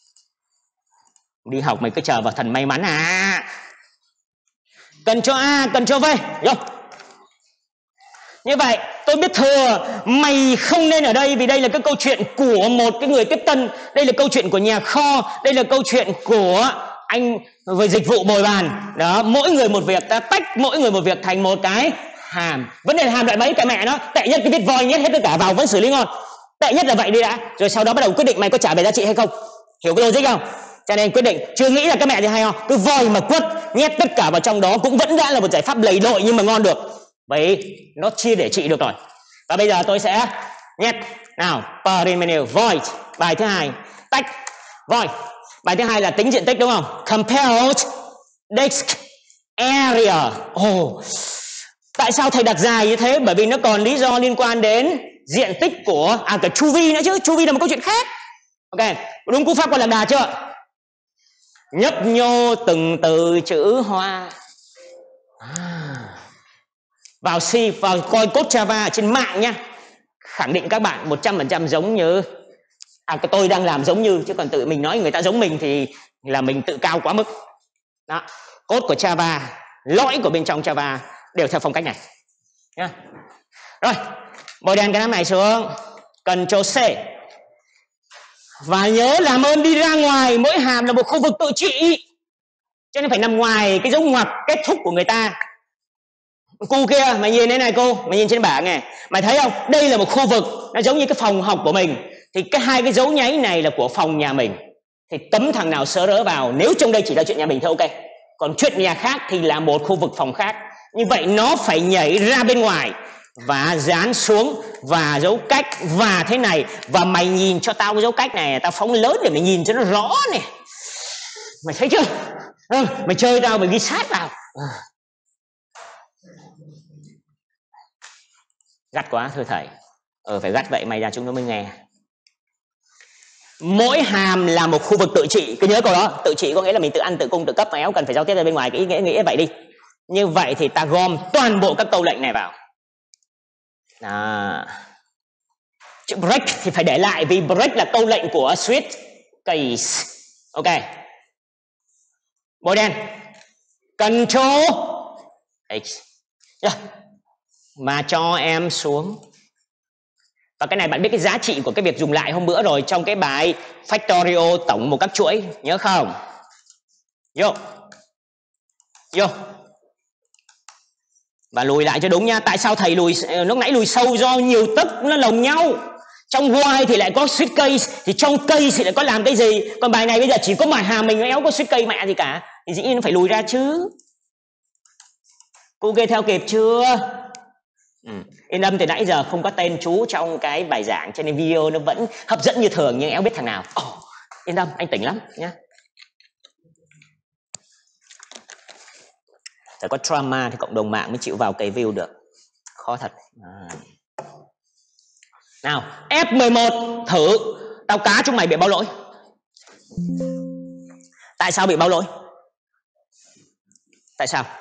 Đi học mày cứ chờ vào thần may mắn à. Ctrl A, Ctrl V. Vô. Như vậy tôi biết thừa mày không nên ở đây, vì đây là cái câu chuyện của một cái người tiếp tân, đây là câu chuyện của nhà kho, đây là câu chuyện của anh về dịch vụ bồi bàn. Đó, mỗi người một việc, ta tách mỗi người một việc thành một cái hàm. Vấn đề là hàm loại mấy cái mẹ nó, tệ nhất cái viết voi nhét hết tất cả vào vẫn xử lý ngon. Tệ nhất là vậy đi đã, rồi sau đó bắt đầu quyết định mày có trả về giá trị hay không. Hiểu cái logic không? Cho nên quyết định, chưa nghĩ là cái mẹ thì hay không, cứ voi mà quất nhét tất cả vào trong đó cũng vẫn đã là một giải pháp lầy lội nhưng mà ngon được. Vậy nó chia để trị được rồi. Và bây giờ tôi sẽ nhét nào perimeter void. Bài thứ hai tách void. Bài thứ hai là tính diện tích đúng không? Compelled disk area. Tại sao thầy đặt dài như thế? Bởi vì nó còn lý do liên quan đến diện tích của cái chu vi nữa chứ. Chu vi là một câu chuyện khác. Ok, đúng cú pháp con lạc đà chưa? Nhấp nhô từng từ chữ hoa. Vào coi code Java trên mạng nhá, khẳng định các bạn 100% giống như cái tôi đang làm giống như, chứ còn tự mình nói người ta giống mình thì là mình tự cao quá mức. Đó, code của Java, lõi của bên trong Java đều theo phong cách này nhá. Rồi, bôi đen cái nắm này xuống, Ctrl C. Và nhớ làm ơn đi ra ngoài, mỗi hàm là một khu vực tự trị, cho nên phải nằm ngoài cái dấu ngoặc kết thúc của người ta. Cô kia, mày nhìn thế này cô, mày nhìn trên bảng này, mày thấy không? Đây là một khu vực, nó giống như cái phòng học của mình. Thì hai cái dấu nháy này là của phòng nhà mình. Thì cấm thằng nào sớ rớ vào, nếu trong đây chỉ là chuyện nhà mình thôi ok. Còn chuyện nhà khác thì là một khu vực phòng khác. Như vậy nó phải nhảy ra bên ngoài và dán xuống và dấu cách và thế này. Và mày nhìn cho tao cái dấu cách này, tao phóng lớn để mày nhìn cho nó rõ này. Mày thấy chưa? Mày chơi tao, mày ghi sát vào. Gắt quá thưa thầy. Phải gắt vậy mày ra chúng nó mới nghe. Mỗi hàm là một khu vực tự trị. Cứ nhớ câu đó, tự trị có nghĩa là mình tự ăn tự cung tự cấp, mà éo cần phải giao tiếp ra bên ngoài. Cái ý nghĩa vậy đi. Như vậy thì ta gom toàn bộ các câu lệnh này vào. Chữ break thì phải để lại, vì break là câu lệnh của switch case. Ok, bôi đen Ctrl X. Mà cho em xuống. Và cái này bạn biết cái giá trị của cái việc dùng lại hôm bữa rồi, trong cái bài factorial tổng một các chuỗi, nhớ không? Vô. Và lùi lại cho đúng nha. Tại sao thầy lúc nãy lùi sâu? Do nhiều tấc nó lồng nhau. Trong while thì lại có switch case, thì trong case thì lại có làm cái gì. Còn bài này bây giờ chỉ có mà hàm mình éo có switch case mẹ gì cả, thì dĩ nhiên nó phải lùi ra chứ. Cô ghê theo kịp chưa? Yên tâm, từ nãy giờ không có tên chú trong cái bài giảng, cho nên video nó vẫn hấp dẫn như thường, nhưng éo biết thằng nào. Yên tâm, anh tỉnh lắm nhé. Phải có drama thì cộng đồng mạng mới chịu vào cái view được. Khó thật. Nào, F11 thử. Tao cá chúng mày bị bao lỗi. Tại sao bị bao lỗi? Tại sao?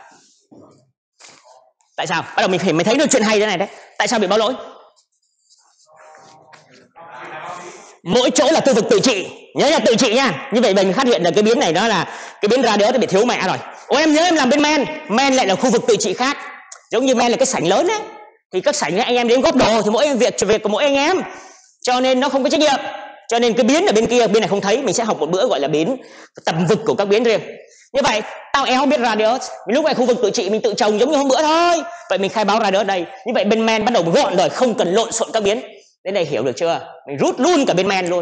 Bắt đầu mình thấy được chuyện hay thế này đấy. Tại sao bị bao lỗi? Mỗi chỗ là khu vực tự trị. Nhớ là tự trị nha. Như vậy mình phát hiện là cái biến này đó là cái biến radio thì bị thiếu mẹ rồi. Em nhớ em làm bên men lại là khu vực tự trị khác. Giống như men là cái sảnh lớn ấy, thì các sảnh anh em đến góp đồ thì mỗi việc của mỗi anh em, cho nên nó không có trách nhiệm. Cho nên cái biến ở bên kia, bên này không thấy. Mình sẽ học một bữa gọi là biến tầm vực của các biến riêng. Như vậy tao éo biết radius, lúc này khu vực tự trị mình tự trồng giống như hôm bữa thôi. Vậy mình khai báo radius đây. Như vậy bên men bắt đầu gọn rồi, không cần lộn xộn các biến. Đến đây hiểu được chưa? Mình rút luôn cả bên men luôn.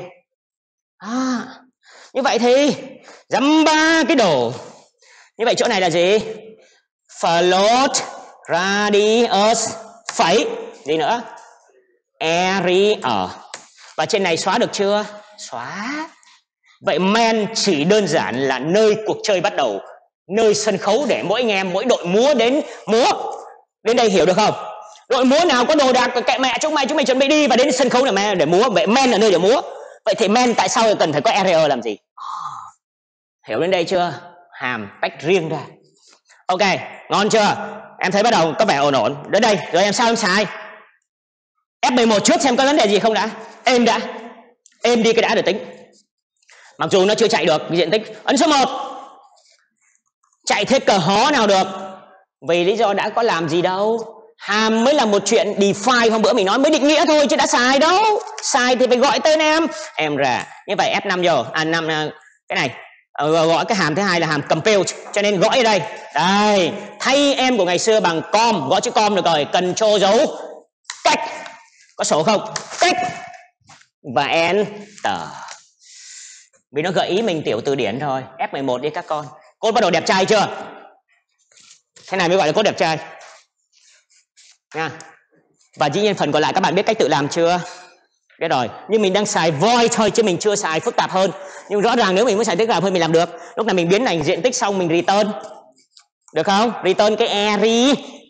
Như vậy thì dăm ba cái đồ. Như vậy chỗ này là gì? Float radius phẩy gì nữa? Area. Và trên này xóa được chưa? Xóa. Vậy men chỉ đơn giản là nơi cuộc chơi bắt đầu, nơi sân khấu để mỗi anh em, mỗi đội múa đến múa. Đến đây hiểu được không? Đội múa nào có đồ đạc kệ mẹ chúng mày chuẩn bị đi, và đến sân khấu là để múa. Vậy men là nơi để múa. Vậy thì men tại sao cần phải có area làm gì? Hiểu đến đây chưa? Hàm tách riêng ra. Ok, ngon chưa? Em thấy bắt đầu có vẻ ổn. Đến đây, rồi em sao em xài? F11 trước xem có vấn đề gì không đã. Êm đi cái đã để tính. Mặc dù nó chưa chạy được diện tích. Ấn số 1. Chạy thế cờ hó nào được. Vì lý do đã có làm gì đâu. Hàm mới là một chuyện define, hôm bữa mình nói mới định nghĩa thôi chứ đã xài đâu. Xài thì phải gọi tên em ra. Như vậy F5 rồi, cái này gọi cái hàm thứ hai là hàm compute, cho nên gõ ở đây. Đây, thay em của ngày xưa bằng com, gõ chữ com được rồi, cần cho dấu cách. Có sổ không? Cách. Và enter. Vì nó gợi ý mình tiểu từ điển thôi. F11 đi các con. Code bắt đầu đẹp trai chưa? Thế này mới gọi là code đẹp trai nha. Và dĩ nhiên phần còn lại các bạn biết cách tự làm chưa? Biết rồi. Nhưng mình đang xài void thôi chứ mình chưa xài phức tạp hơn. Nhưng rõ ràng nếu mình muốn xài phức tạp hơn mình làm được. Lúc này mình biến thành diện tích xong mình return. Được không? Return cái array.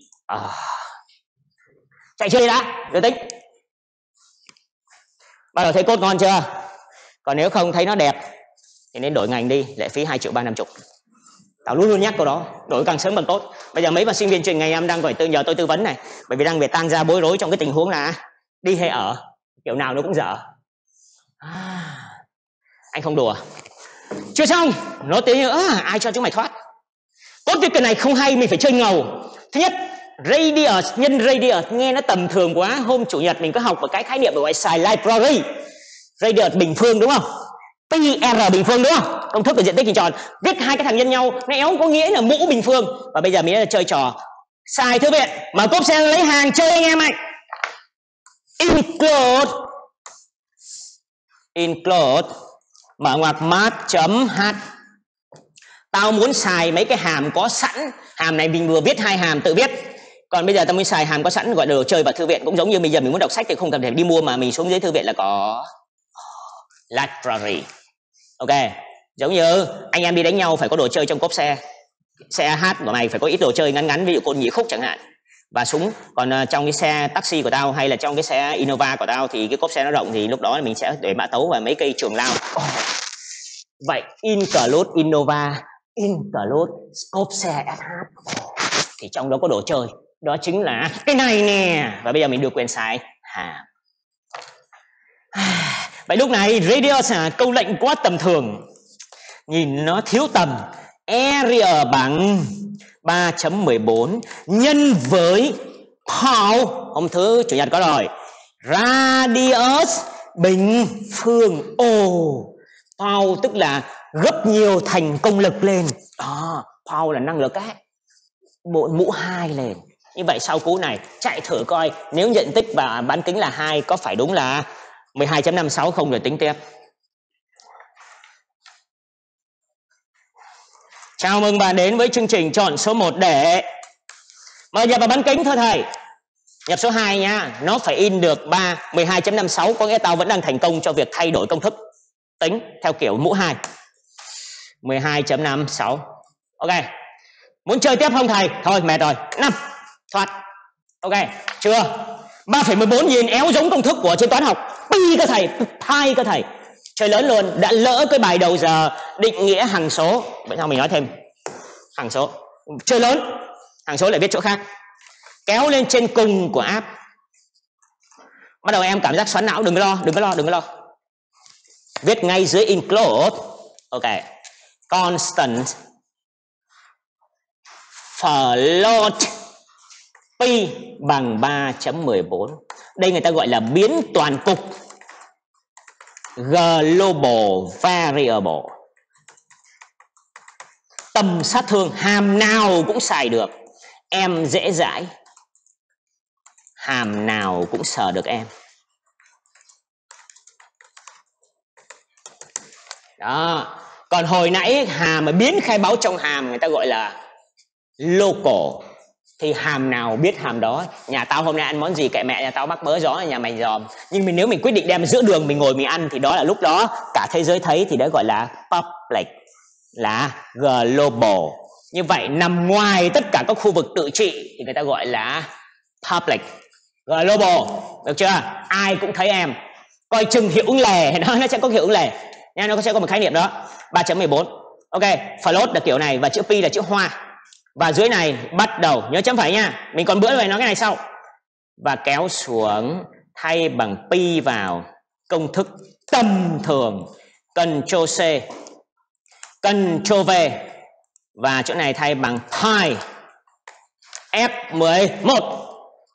Chạy chưa đi đã, được tính. Bắt đầu thấy code ngon chưa? Còn nếu không thấy nó đẹp thì nên đổi ngành đi, lệ phí 2.350.000. Tao luôn luôn nhắc câu đó, đổi càng sớm càng tốt. Bây giờ mấy bạn sinh viên chuyên ngành em đang phải nhờ tôi tư vấn này, bởi vì đang về tan ra bối rối trong cái tình huống là đi hay ở, kiểu nào nó cũng dở. Anh không đùa. Chưa xong, nó tiếng ai cho chúng mày thoát. Cốt cái này không hay, mình phải chơi ngầu. Thứ nhất, radius nhân radius nghe nó tầm thường quá. Hôm chủ nhật mình có học một cái khái niệm gọi xài library. Radius bình phương đúng không? PR bình phương đúng không? Công thức về diện tích hình tròn. Viết hai cái thằng nhân nhau, nó éo có nghĩa là mũ bình phương. Và bây giờ mình là chơi trò xài thư viện. Mở cốp xe lấy hàng chơi anh em ạ. Include mở ngoặc math.h. Tao muốn xài mấy cái hàm có sẵn. Hàm này mình vừa viết hai hàm tự viết. Còn bây giờ tao muốn xài hàm có sẵn gọi là đồ chơi vào thư viện. Cũng giống như bây giờ mình muốn đọc sách thì không cần phải đi mua, mà mình xuống dưới thư viện là có library. Ok, giống như anh em đi đánh nhau phải có đồ chơi trong cốp xe. Xe hát của mày phải có ít đồ chơi ngắn ngắn, ví dụ côn nhị khúc chẳng hạn, và súng. Còn trong cái xe taxi của tao hay là trong cái xe Innova của tao thì cái cốp xe nó rộng, thì lúc đó mình sẽ để mã tấu và mấy cây trường lao. Vậy include Innova, include cốp xe SH, thì trong đó có đồ chơi, đó chính là cái này nè. Và bây giờ mình được quyền xài hàm. Vậy lúc này radius câu lệnh quá tầm thường, nhìn nó thiếu tầm. Area bằng 3.14 nhân với Paul, hôm thứ chủ nhật có rồi, radius bình phương. Paul tức là gấp nhiều thành công lực lên. Paul là năng lực á, bội mũ 2 lên. Như vậy sau cú này chạy thử coi nếu diện tích và bán kính là 2 có phải đúng là 12.56 không, rồi tính tiếp. Chào mừng bạn đến với chương trình chọn số 1 để mời nhập vào bán kính thôi thầy. Nhập số 2 nha, nó phải in được 12.56, có nghĩa tao vẫn đang thành công cho việc thay đổi công thức tính theo kiểu mũ 2. 12.56. Ok. Muốn chơi tiếp không thầy? Thôi mệt rồi. 5. Thoát. Ok, chưa? 3,14 nhìn éo giống công thức của trên toán học. Pi cơ thầy, thai cơ thầy. Chơi lớn luôn, đã lỡ cái bài đầu giờ định nghĩa hằng số. Vậy sao mình nói thêm hằng số. Chơi lớn, hằng số lại viết chỗ khác. Kéo lên trên cùng của áp. Bắt đầu em cảm giác xoắn não, đừng có lo. Viết ngay dưới include. Ok. Constant float pi bằng 3.14. Đây người ta gọi là biến toàn cục, global variable. Tầm sát thương, hàm nào cũng xài được. Em dễ dãi, hàm nào cũng sờ được em. Đó. Còn hồi nãy hàm mà biến khai báo trong hàm người ta gọi là local, thì hàm nào biết hàm đó. Nhà tao hôm nay ăn món gì kệ mẹ nhà tao, mắc mớ gió nhà mày dòm. Nhưng nếu mình quyết định đem giữa đường mình ngồi mình ăn thì đó là lúc đó cả thế giới thấy, thì đó gọi là public, là global. Như vậy nằm ngoài tất cả các khu vực tự trị thì người ta gọi là public, global. Được chưa? Ai cũng thấy em. Coi chừng hiệu ứng lề, nó sẽ có hiệu ứng lề nha, nó sẽ có một khái niệm đó. 3.14. Ok, float là kiểu này và chữ pi là chữ hoa. Và dưới này bắt đầu nhớ chấm phẩy nha, mình còn bữa rồi nói cái này sau. Và kéo xuống thay bằng pi vào công thức tầm thường, Ctrl C, Ctrl V, và chỗ này thay bằng pi F11.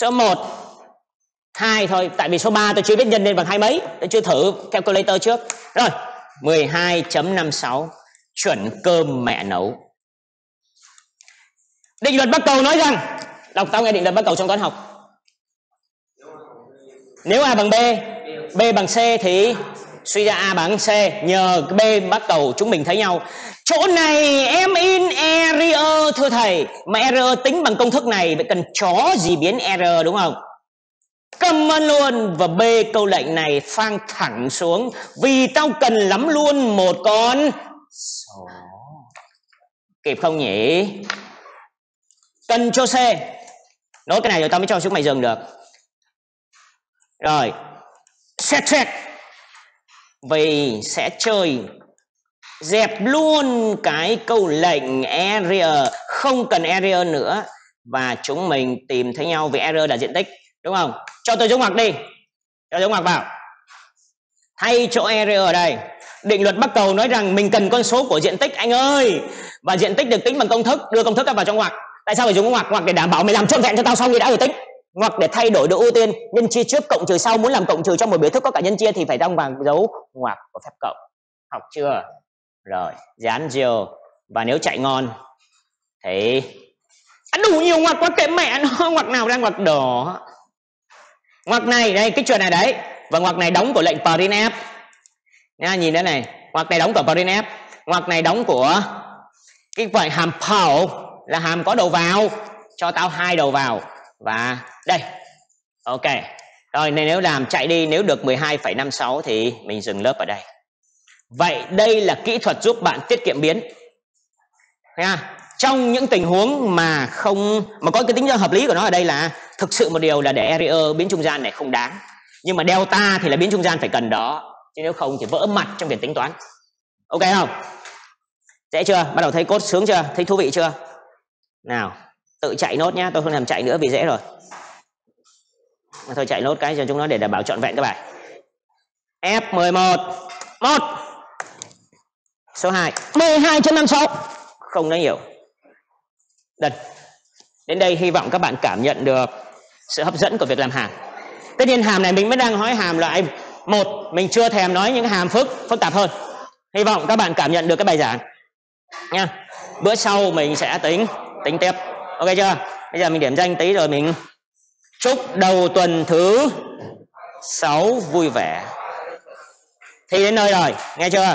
Số 1, 2 thôi. Tại vì số 3 tôi chưa biết nhân lên bằng 2 mấy. Tôi chưa thử calculator trước. Rồi, 12.56 chuẩn cơm mẹ nấu. Định luật bắc cầu nói rằng, đọc tao nghe định luật bắc cầu trong toán học. Nếu A bằng B, B bằng C thì suy ra A bằng C. Nhờ B bắc cầu chúng mình thấy nhau. Chỗ này em in area thưa thầy. Mà area tính bằng công thức này phải cần chó gì biến area đúng không? Comment luôn. Và B câu lệnh này phang thẳng xuống. Vì tao cần lắm luôn một con số. Kịp không nhỉ? Cần cho C. Nốt cái này rồi tao mới cho chúng mày dừng được. Rồi, xét vì sẽ chơi dẹp luôn cái câu lệnh area, không cần area nữa, và chúng mình tìm thấy nhau vì area là diện tích, đúng không? Cho tôi dấu ngoặc đi, cho dấu ngoặc vào, thay chỗ area ở đây. Định luật bắc cầu nói rằng mình cần con số của diện tích anh ơi, và diện tích được tính bằng công thức, đưa công thức vào trong ngoặc. Tại sao phải dùng ngoặc? Ngoặc để đảm bảo mày làm trọn vẹn cho tao xong thì đã rồi tính. Ngoặc để thay đổi độ ưu tiên, nhân chia trước cộng trừ sau. Muốn làm cộng trừ trong một biểu thức có cả nhân chia thì phải đong bằng dấu ngoặc của phép cộng. Học chưa? Rồi, dán vô. Và nếu chạy ngon thì đủ nhiều ngoặc quá kệ mẹ nó. Ngoặc nào đang ngoặc đỏ. Ngoặc này, đây kích chuột này đấy. Và ngoặc này đóng của lệnh printf. Nha, nhìn đây này. Ngoặc này đóng của printf. Ngoặc này đóng của cái gọi hàm pow là hàm có đầu vào. Cho tao 2 đầu vào. Và đây. Ok. Rồi nên nếu làm chạy đi, nếu được 12,56 thì mình dừng lớp ở đây. Vậy đây là kỹ thuật giúp bạn tiết kiệm biến. Nha. Trong những tình huống mà có cái tính hợp lý của nó ở đây là thực sự một điều là để area biến trung gian này không đáng. Nhưng mà delta thì là biến trung gian phải cần đó. Chứ nếu không thì vỡ mặt trong việc tính toán. Ok không? Dễ chưa? Bắt đầu thấy code sướng chưa? Thấy thú vị chưa? Nào, tự chạy nốt nhá, tôi không làm chạy nữa vì dễ rồi. Thôi chạy nốt cái cho chúng nó để đảm bảo trọn vẹn các bạn. F11 1. Số 2 12.56. Không nói nhiều. Đến đây hy vọng các bạn cảm nhận được sự hấp dẫn của việc làm hàm. Tất nhiên hàm này mình mới đang nói hàm loại 1, mình chưa thèm nói những hàm phức tạp hơn. Hy vọng các bạn cảm nhận được cái bài giảng nha. Bữa sau mình sẽ tính tiếp. Ok chưa? Bây giờ mình điểm danh tí rồi mình chúc đầu tuần thứ 6 vui vẻ. Thì đến nơi rồi, nghe chưa?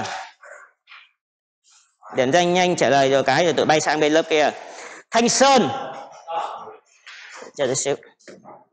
Điểm danh nhanh trả lời rồi cái rồi tự bay sang bên lớp kia. Thanh Sơn. Chờ chút xíu.